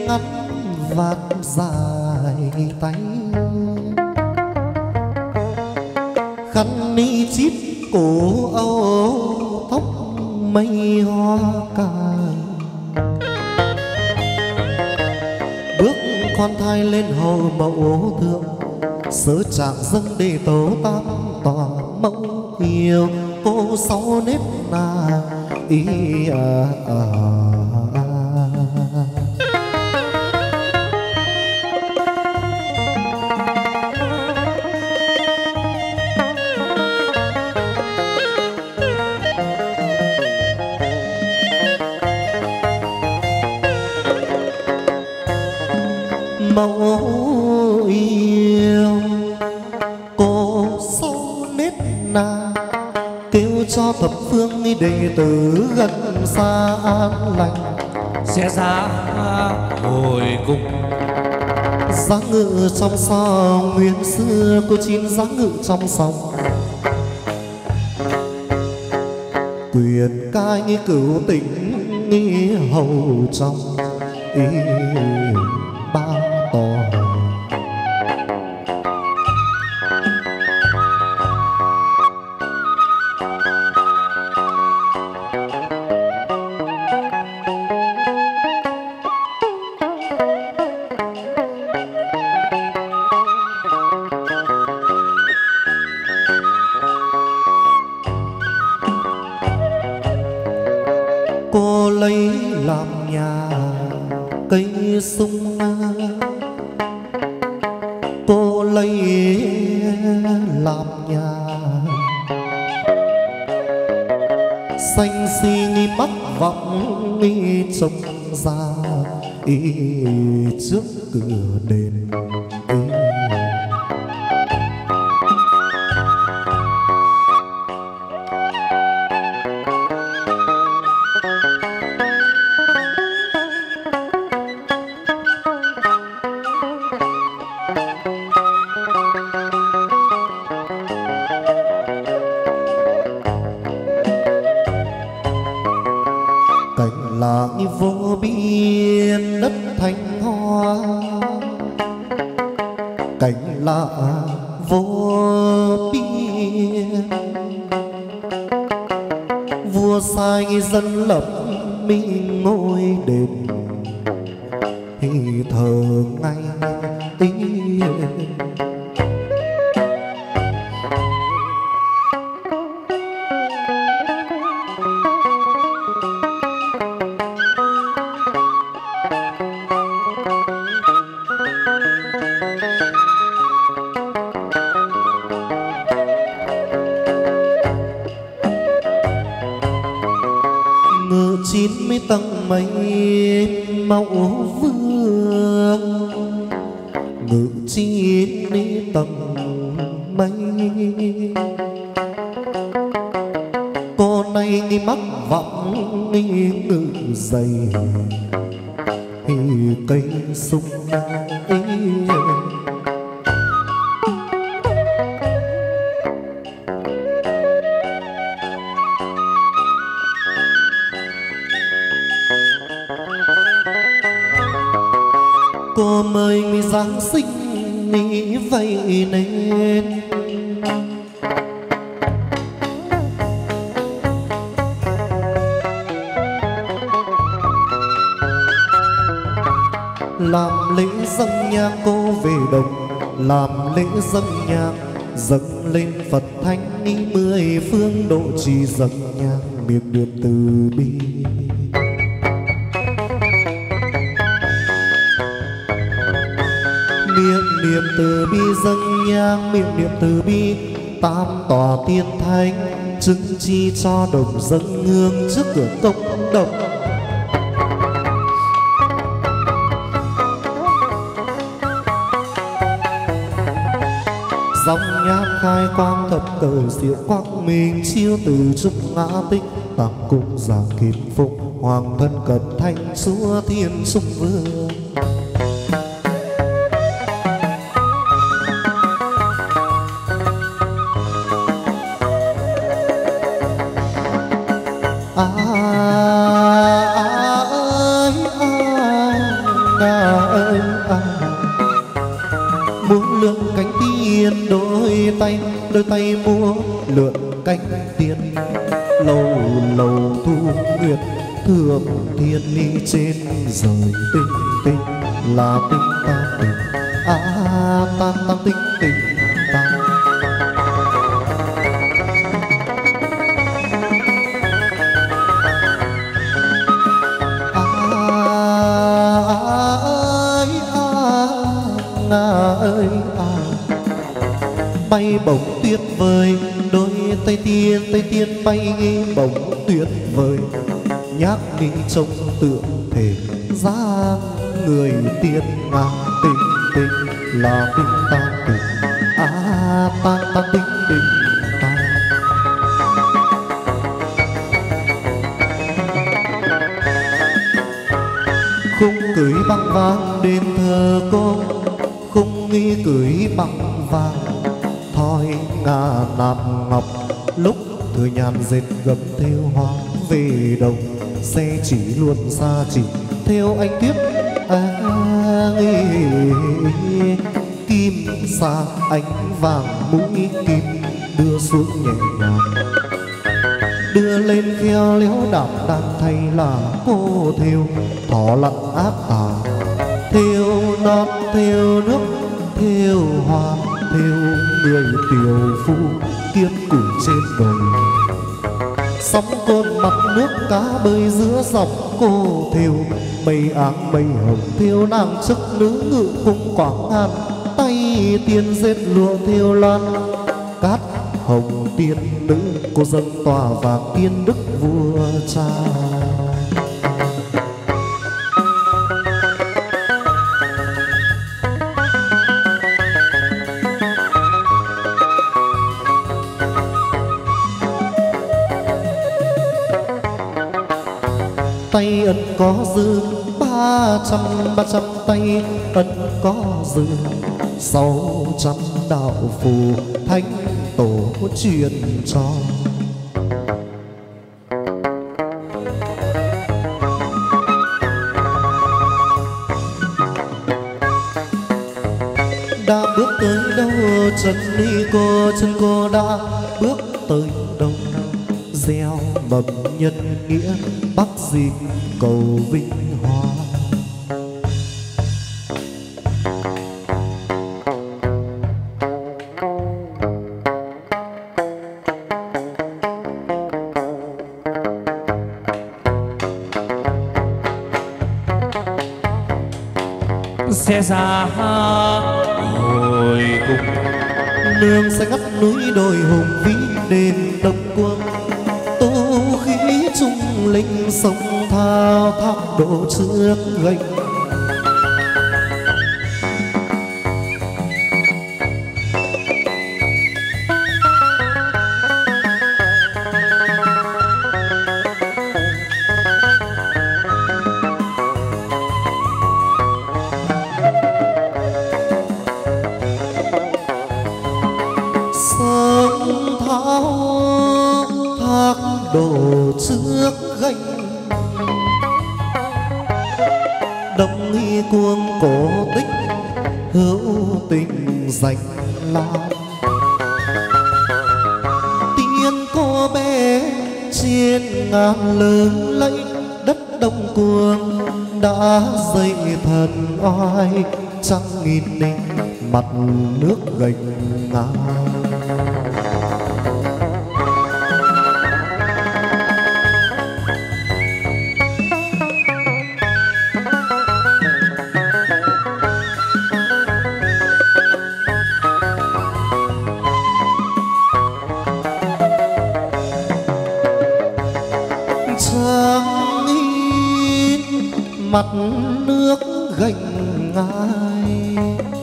ngắn vạt dài tay, khăn ni chít cổ âu tóc mây hoa cài, bước khoan thai lên hầu mẫu thượng, sớ trạng dâng để tấu tam tòa mẫu yêu cô sáu nếp na ý à, à, à. Mẫu yêu cô số nết na kêu cho thập phương đệ tử gần xa an lành, sẽ ra hồi cung. giá ngự trong sông nguyên xưa cô chín giá ngự trong sông, quyền cai nghi cửu tình nghi hầu trong ý ba tòa. Cô lấy làm nhà cây sung, cô lấy làm nhà xanh xi nghi bắc vọng nghi trông ra ý trước cửa đền ý. Cảnh làng vô biên đất thanh hoa, cảnh lạ vô biên vua sai dân lập minh ngôi đền thì thờ ngay tiếng. Ngự chín mươi tầng mây mẫu vương, ngự chín mươi tầng mây cô này nghi mắc vọng nghi ngự dày thì cây sung ý. Cô mời người Giáng sinh nghĩ vậy nên làm lễ dâng nhang cô về đồng, làm lễ dâng nhang dâng lên Phật thánh ni mười phương độ trì dâng nhang miệng niệm từ bi. Miệng niệm từ bi dâng nhang miệng niệm từ bi, tam tòa tiên thánh chứng chi cho đồng dâng hương trước cửa công đồng. Dòng nhang khai quang thập cờ diệu quang minh chiếu từ trúc ngã tích, tam cung giảng kim phúc hoàng thân cận thanh chúa thiên sung vương. À, à, ơi, à, ngà ơi à. Múa lượn cánh tiên đôi tay, đôi tay múa lượn cánh tiên. Lâu lâu thu nguyệt thượng thiên ni trên rời tinh tinh là tinh tam tinh à, tam tam tinh tinh tam. Ơi à, bay bổng tuyệt vời, đôi tay tiên tay tiên bay bổng tuyệt vời. Nhắc đi trông tượng thể dáng người tiên ngang tinh tinh là tinh tam tinh à, tam tam tinh tinh tam. Khung cưới bằng vàng đền thờ cô, khung nghi cưới bằng vàng thoi ngà nạm ngọc. Lúc thừa nhàn dệt gấm thêu hoa về đồng, xe chỉ luôn xa chỉ theo anh tiếp à, kim xa ánh vàng mũi kim đưa xuống nhẹ nhàng, đưa lên khéo léo đạp đang thay là cô thêu thỏ lặn ác tà. Thêu non thêu nước thêu hoa thêu người tiểu phu kiên cử trên đồi. Sóng côn mặt nước cá bơi giữa dòng cô thêu mây áng mây hồng thêu nàng chức nữ ngự cung quảng an. Tay tiên dệt lụa thêu loan cát hồng tiên nữ cô dâng tòa vàng tiên đức vua cha. Tay ân có dư ba trăm ba trăm tay ân có dư sáu trăm đạo phù thánh tổ truyền cho. Đã bước tới đâu chân đi cô, chân cô đã bước tới đâu. Gieo mầm nhân nghĩa bắc dịch cầu vinh hoa. Xe ra hồi cung, nương sẽ ngắt núi đồi hùng vĩ đền đông quân. Tô khí trung linh sông thao thác độ trước gành. Sông thao thác đổ trước gành. Đông nghi cuồng cổ tích hữu tình danh lam. Tiên cô bé trên ngàn lớn lẫy đất đông cuồng đã dậy thần oai trăng nghìn ninh mặt nước gành ngang. Trăng in mặt nước gành ngai,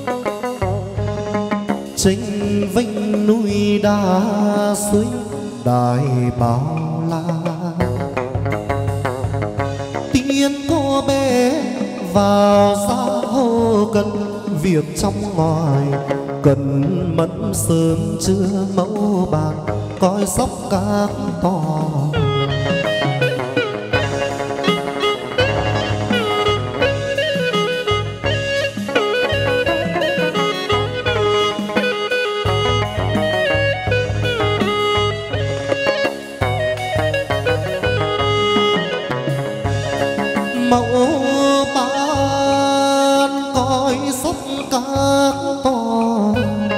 tranh vinh núi đá suối đài bao la. Tiên cô bé vào ra hô cần việc trong ngoài, cần mẫn sớm chưa mẫu bàn coi sóc các to. mây sóc các to.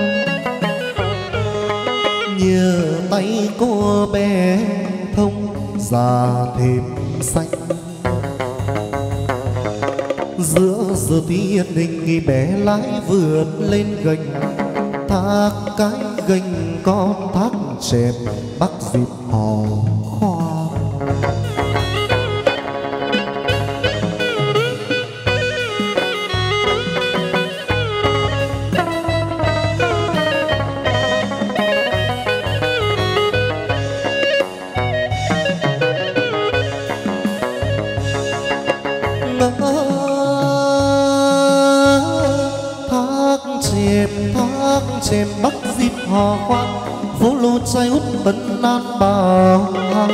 Nhờ tay cô bé thông già thêm xanh. Giữa giờ tiết đình bé lái vượt lên gành thác cái gành con thác chèm bắc dịp hò khoa. Chèm bắc dịp hò khoan phố lô trai út bấn nan bào.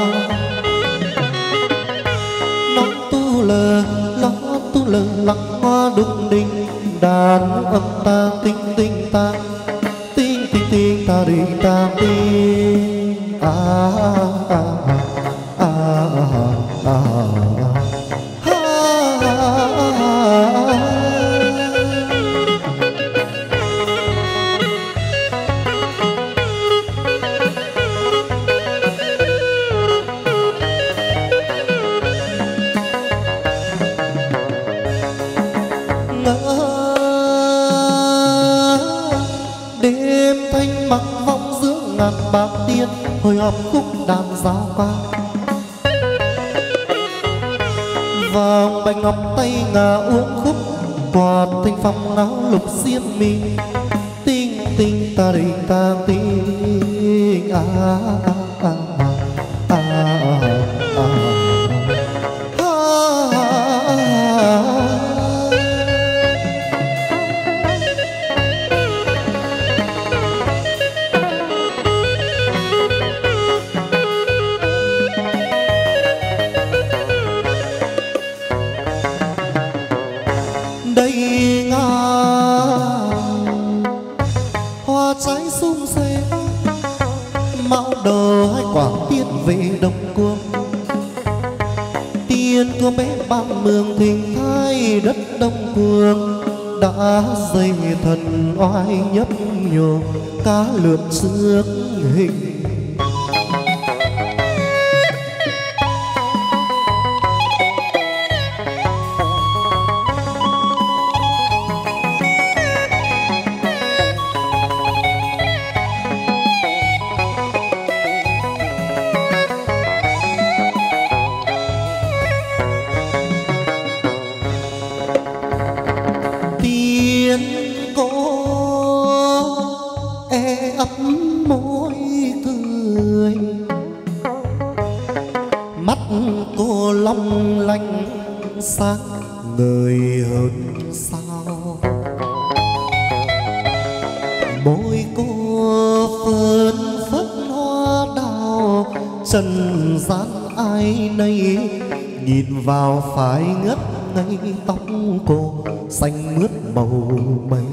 Nó tu lờ nó tu lờ lặng hoa đụng đình đàn âm tang tinh tinh tang tinh tinh tinh ta đi ta đi à à à à à. Bạc tiên hồi họp khúc đàn giao ca vàng bạch ngọc tay ngà uống khúc quạt thanh phong áo lục xiêm mi tinh tinh ta đi ta tinh à à à à à à. Về đông cuông tiên thua bé băng mường thình thái đất đông cuông đã dây thần oai nhấp nhô cá lượn trước hình. Trần gian ai nấy nhìn vào phải ngất ngây tóc cô xanh mướt màu mây.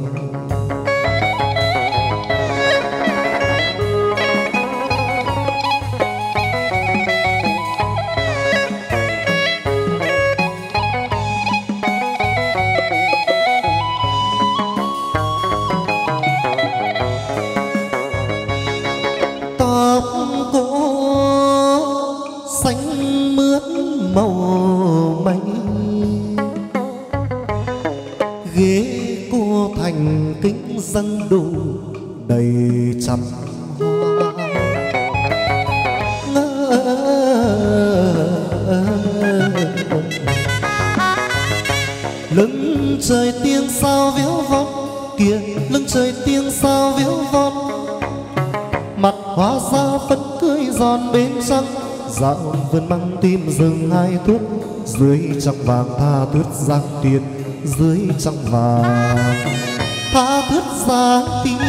Dâng đủ đầy trăm hoa lưng trời tiếng sao véo von kìa lưng trời tiếng sao véo von mặt hóa ra phấn cưới giòn bên trăng dạo vườn măng tim rừng hai thước dưới trăng vàng tha thướt giang tiền dưới trăng vàng tha thướt giang tiền.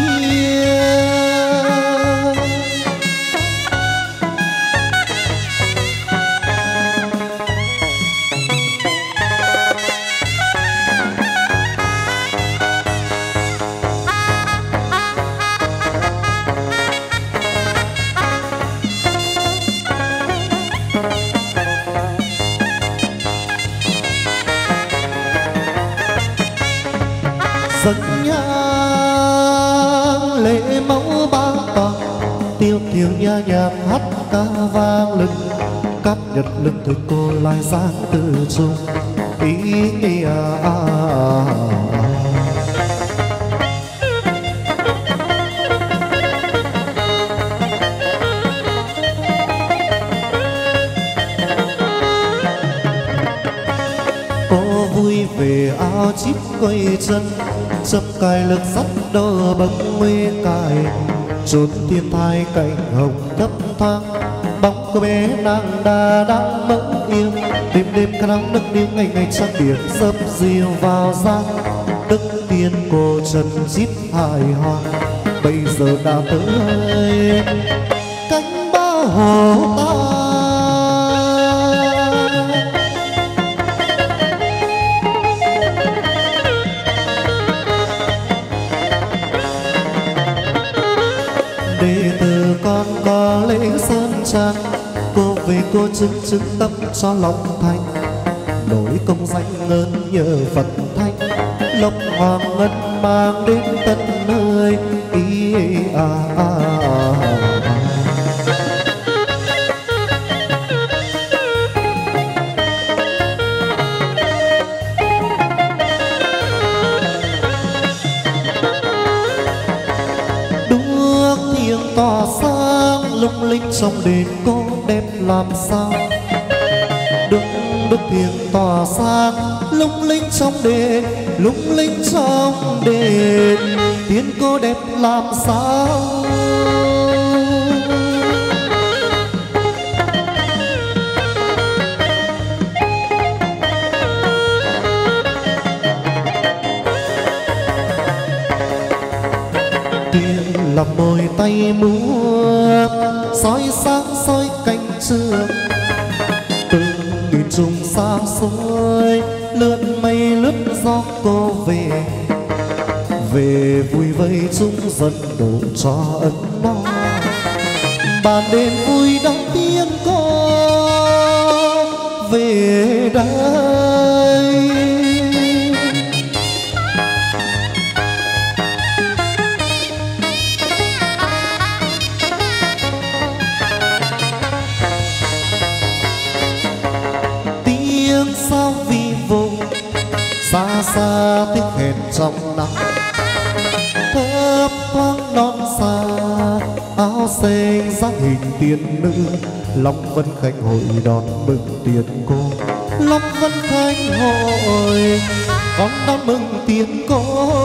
dâng nhang lễ mẫu ba tòa tiêu thiêu nha nhạc hát ca vang lừng cát nhật lưng thôi cô lai dáng từ chung ý, ý à, à, à. Cô vui về áo chip quay chân chập cài lực sắt đỡ bấng nguy cài trốn thiên thai cành hồng thấp thoáng bóng cô bé nàng đà đang mẫn yêu đêm đêm khăn áo nước đi ngày ngày trăng biển dấp diều vào giang đức tiên cô trần chít hài hòa bây giờ đã tới cánh bao hồ ta đệ tử con có lễ sơn trang cô về cô chứng chứng tâm cho lòng thành nỗi công danh ơn nhờ Phật thanh lộc hoàng ngân mang đến tận nơi ý à, à, à, à. Tỏa sáng lung linh trong đền cô đẹp làm sao đức đức thiêng tỏa sáng lung linh trong đền lung linh trong đền tiên cô đẹp làm sao tiên là môi tay múa soi sáng soi cánh trường từng nghìn trùng xa xôi lượn mây lướt gió cô về về vui vây chúng dân đổ cho ấm no bàn đêm vui đón tiếng cô về đây. Sao vì vùng xa xa tiếng hẹn trong nắng thấp thoáng non xa áo xanh dáng hình tiên nữ long vân khánh hội đón mừng tiền cô long vân khánh hội con đón mừng tiền cô.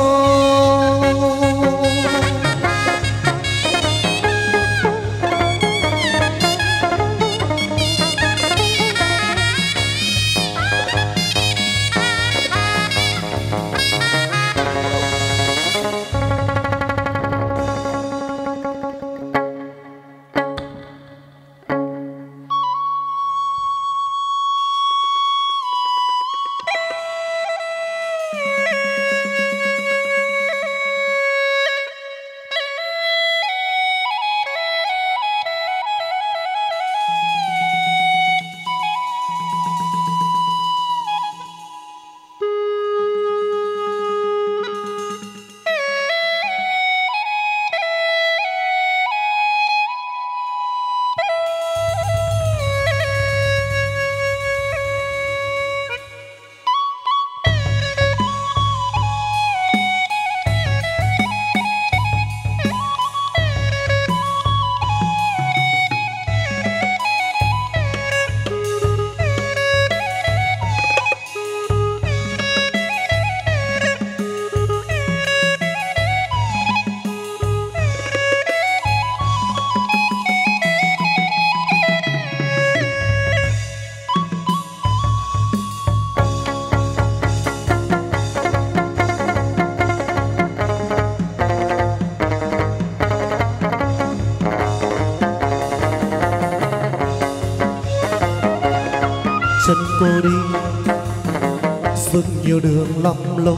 Chân cô đi dừng nhiều đường lắm lối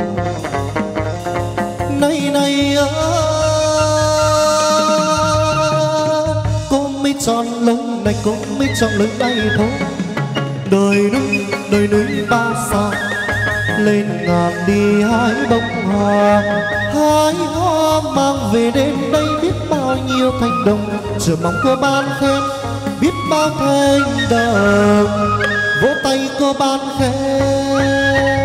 nay nay ơi cô mới chọn lối này cô mới chọn lối này thôi đời núi đời núi ba sao lên ngàn đi hái bông hoa, hái hoa mang về đến đây biết bao nhiêu thành đồng, chờ mong cô ban khen biết bao thành đồng, vỗ tay cô ban khen.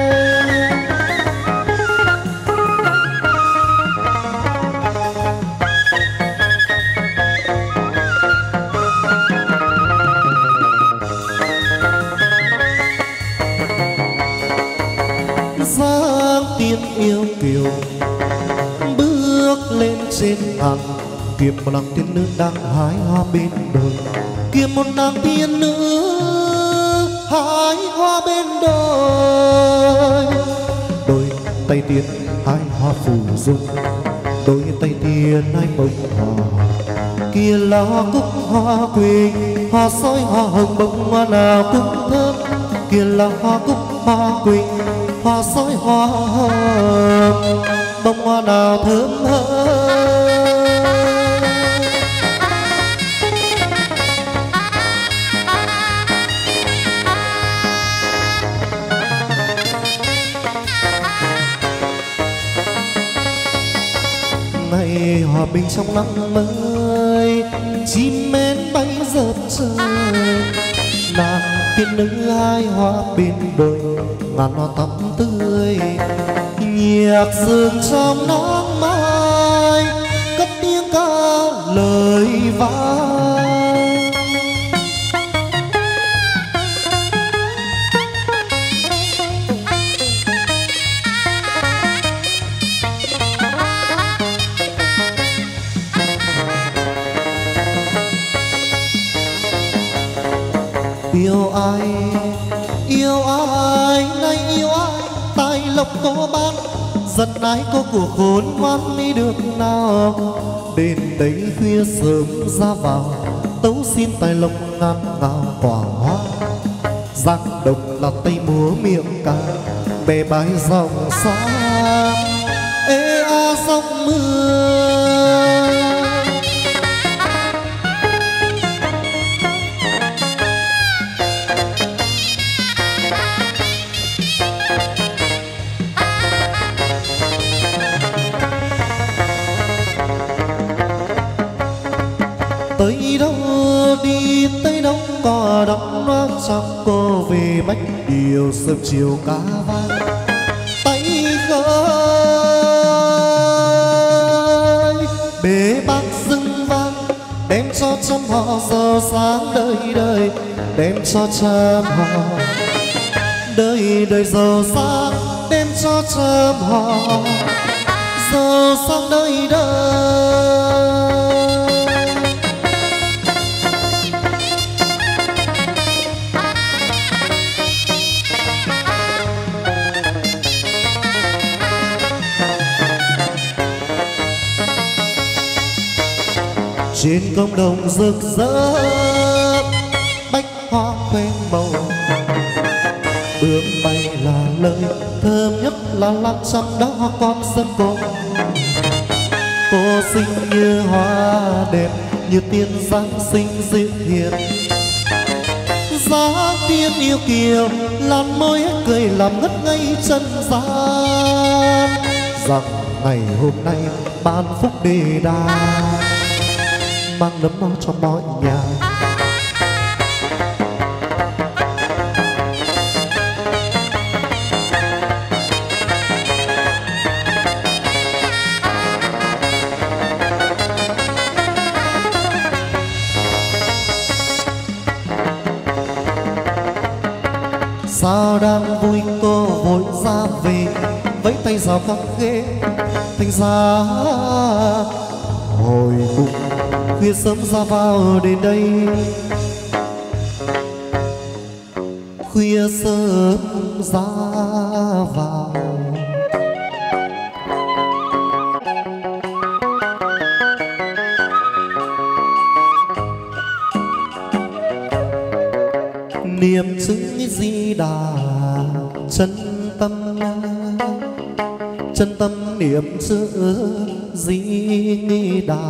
Giang tiên yêu kiều bước lên trên hàng, kiếm một nàng tiên nữ đang hái hoa bên đồi, kiếm một nàng tiên nữ hái hoa bên đồi. Đôi tay tiên hái hoa phù dung, đôi tay tiên hái bông hoa, kia là hoa cúc hoa quỳnh, hoa sói hoa hồng bông hoa nào cũng thơm, kia là hoa cúc hoa quỳnh, hoa sói hoa hồng bông hoa nào thơm hơn. Ngày hòa bình trong năm mới, chim én bay dợp trời, nàng tiên nữ hái hoa bên đồi, ngàn hoa tắm tươi nhạc sương trong nắng mai, cất tiếng ca lời vang. Yêu ai, yêu ai, nay yêu ai, tài lộc có ban, giận ai có của khốn ngoan đi được nào. Đến đấy khuya sớm ra vào, tấu xin tài lộc ngàn ngào quả hoa. Giang độc là tay múa miệng ca, bè bái dòng xa, ê a dòng mưa. Tới đâu đi tới đâu có đắm loáng trong cô về bách điều sớm chiều cá vang tay khơi bể bát rưng vang đem cho trăm họ giàu sáng đời đời, đem cho trăm họ đời đời giàu sáng, đem cho trăm họ giàu sáng đời đời. Trên công đồng rực rỡ bách hoa khoe màu, bướm bay là lời thơm nhất là lan trăm đó con sân cô. Cô xinh như hoa đẹp như tiên giáng sinh dịu hiền, giá tiên yêu kiều làn môi hết cười làm ngất ngây chân gian. Rằng ngày hôm nay ban phúc đề đà, mang nấm mau cho mọi nhà. Sao đang vui cô vội ra về, vẫy tay rào các ghế thành ra hồi cùng khuya sớm ra vào đến đây, khuya sớm ra vào. Niệm xứ Di Đà chân tâm, chân tâm niệm xứ Di Đà.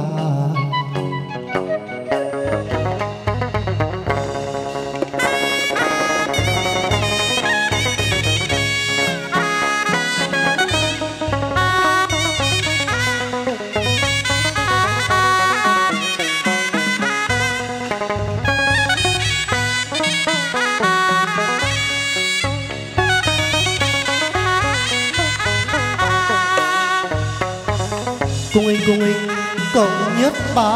Cung nghênh cung nghênh cậu nhất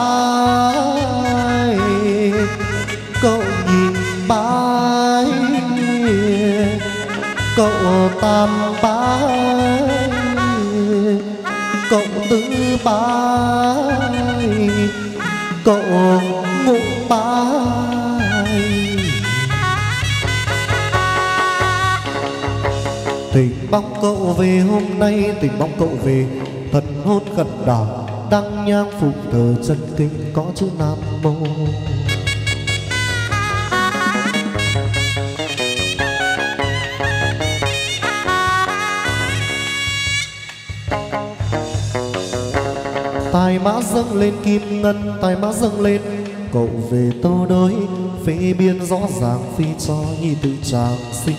bái, cậu nhị bái, cậu tam bái, cậu tứ bái, cậu ngũ bái. Tình bóng cậu về hôm nay, tình bóng cậu về thần hôn khẩn đỏ, đăng nhang phục thờ chân kinh có chữ Nam Mô. Tài mã dâng lên kim ngân, tài mã dâng lên cậu về tô đối, phê biên rõ ràng phi cho nhi tự tràng sinh.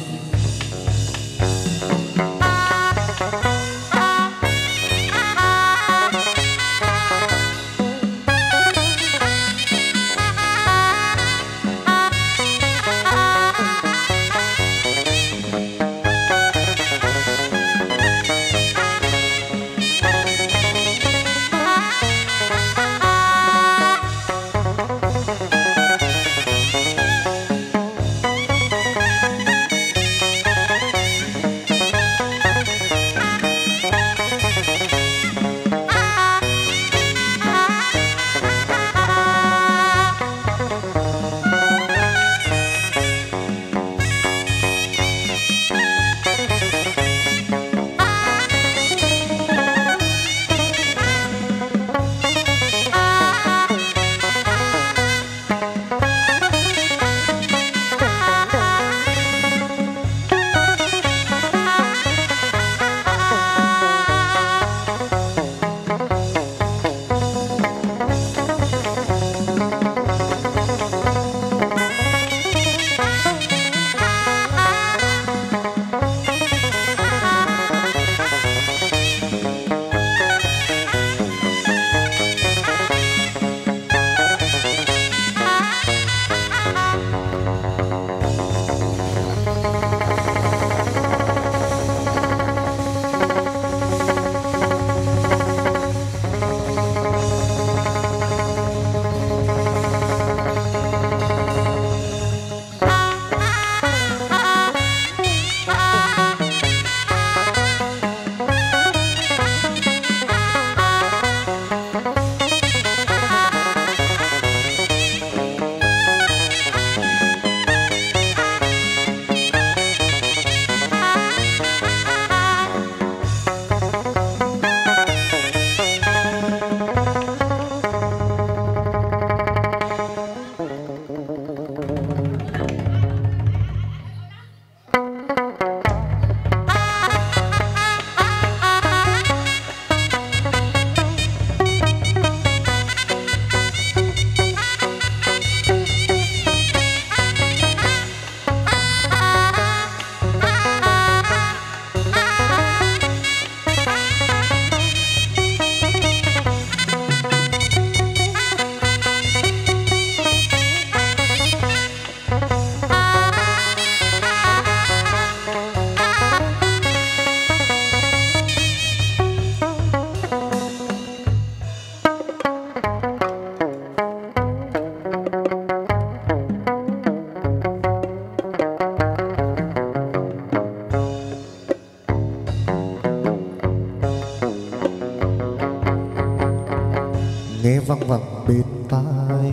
nghe văng vẳng bên tai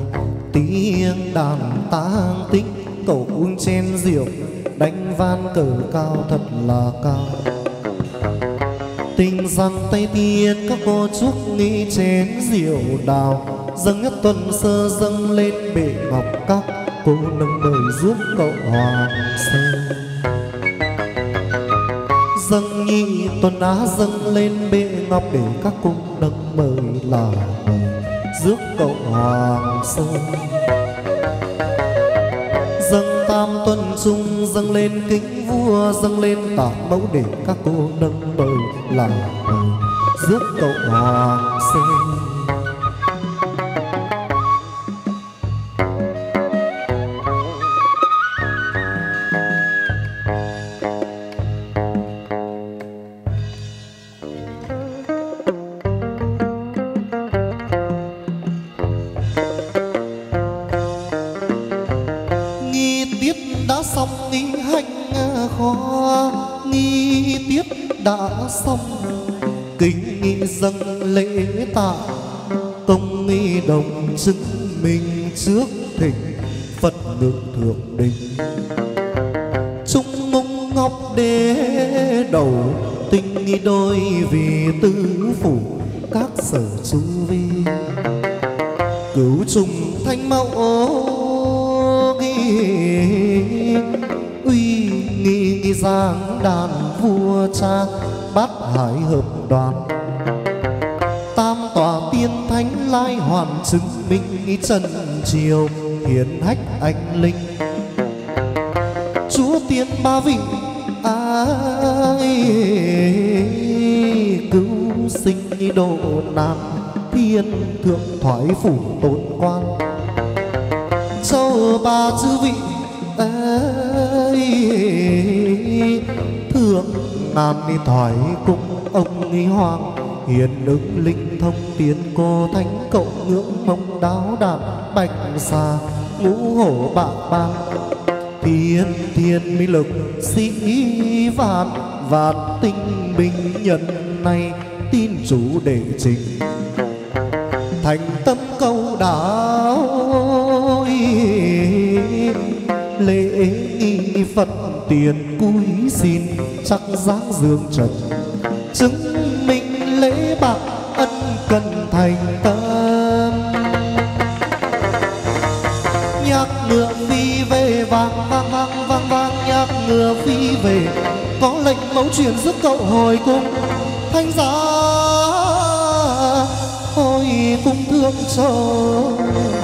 tiếng đàn tang tích, cậu uống chén rượu đánh ván cờ cao thật là cao. Tình rằng tay tiên các cô chúc nghĩ chén rượu đào, dâng nhất tuần sơ dâng lên bệ ngọc các cô nâng mời giúp cậu hoàng sơn. Dâng nhị tuần á dâng lên bệ ngọc để các cô nâng mời là mời rước cậu hoàng sơn. Dâng tam tuần trung dâng lên kính vua, dâng lên tả mẫu để các cô nâng mời là mời rước cậu hoàng sơn. đã xong, kính nghi dâng lễ tạ, công nghi đồng chứng minh trước thỉnh Phật ngự thượng đình. Trung mông ngọc đế đầu, tinh nghi đôi vì tứ phủ các sở chu vi. Cứu trùng thanh mẫu ghi uy nghi nghi giang đàn vua cha bát hải hợp đoàn. Tam tòa tiên thánh lai hoàn chứng minh trần triều hiển hách anh linh. Chúa tiên ba vị ai cứu sinh độ nạn, thiên thượng thoái phủ tôn quan. Châu ba chư vị ấy thượng ngàn đi thoái cung, ông nghi hoàng hiền ứng linh thông tiến cô thánh cậu ngưỡng mông đáo đàn bạch xà ngũ hổ bạ bang. Thiên thiên mỹ lực sĩ vạn vạn tinh binh nhân này tin chủ để trình. Thành tâm câu đáo lễ nghi Phật tiền cúi xin, chắc dáng dương trần chứng minh lễ bạc ân cần thành tâm. Nhạc ngựa phi về vang vang vang vang vang, nhạc ngựa phi về có lệnh mẫu truyền giúp cậu hồi cung. Thanh giá hồi cung thương châu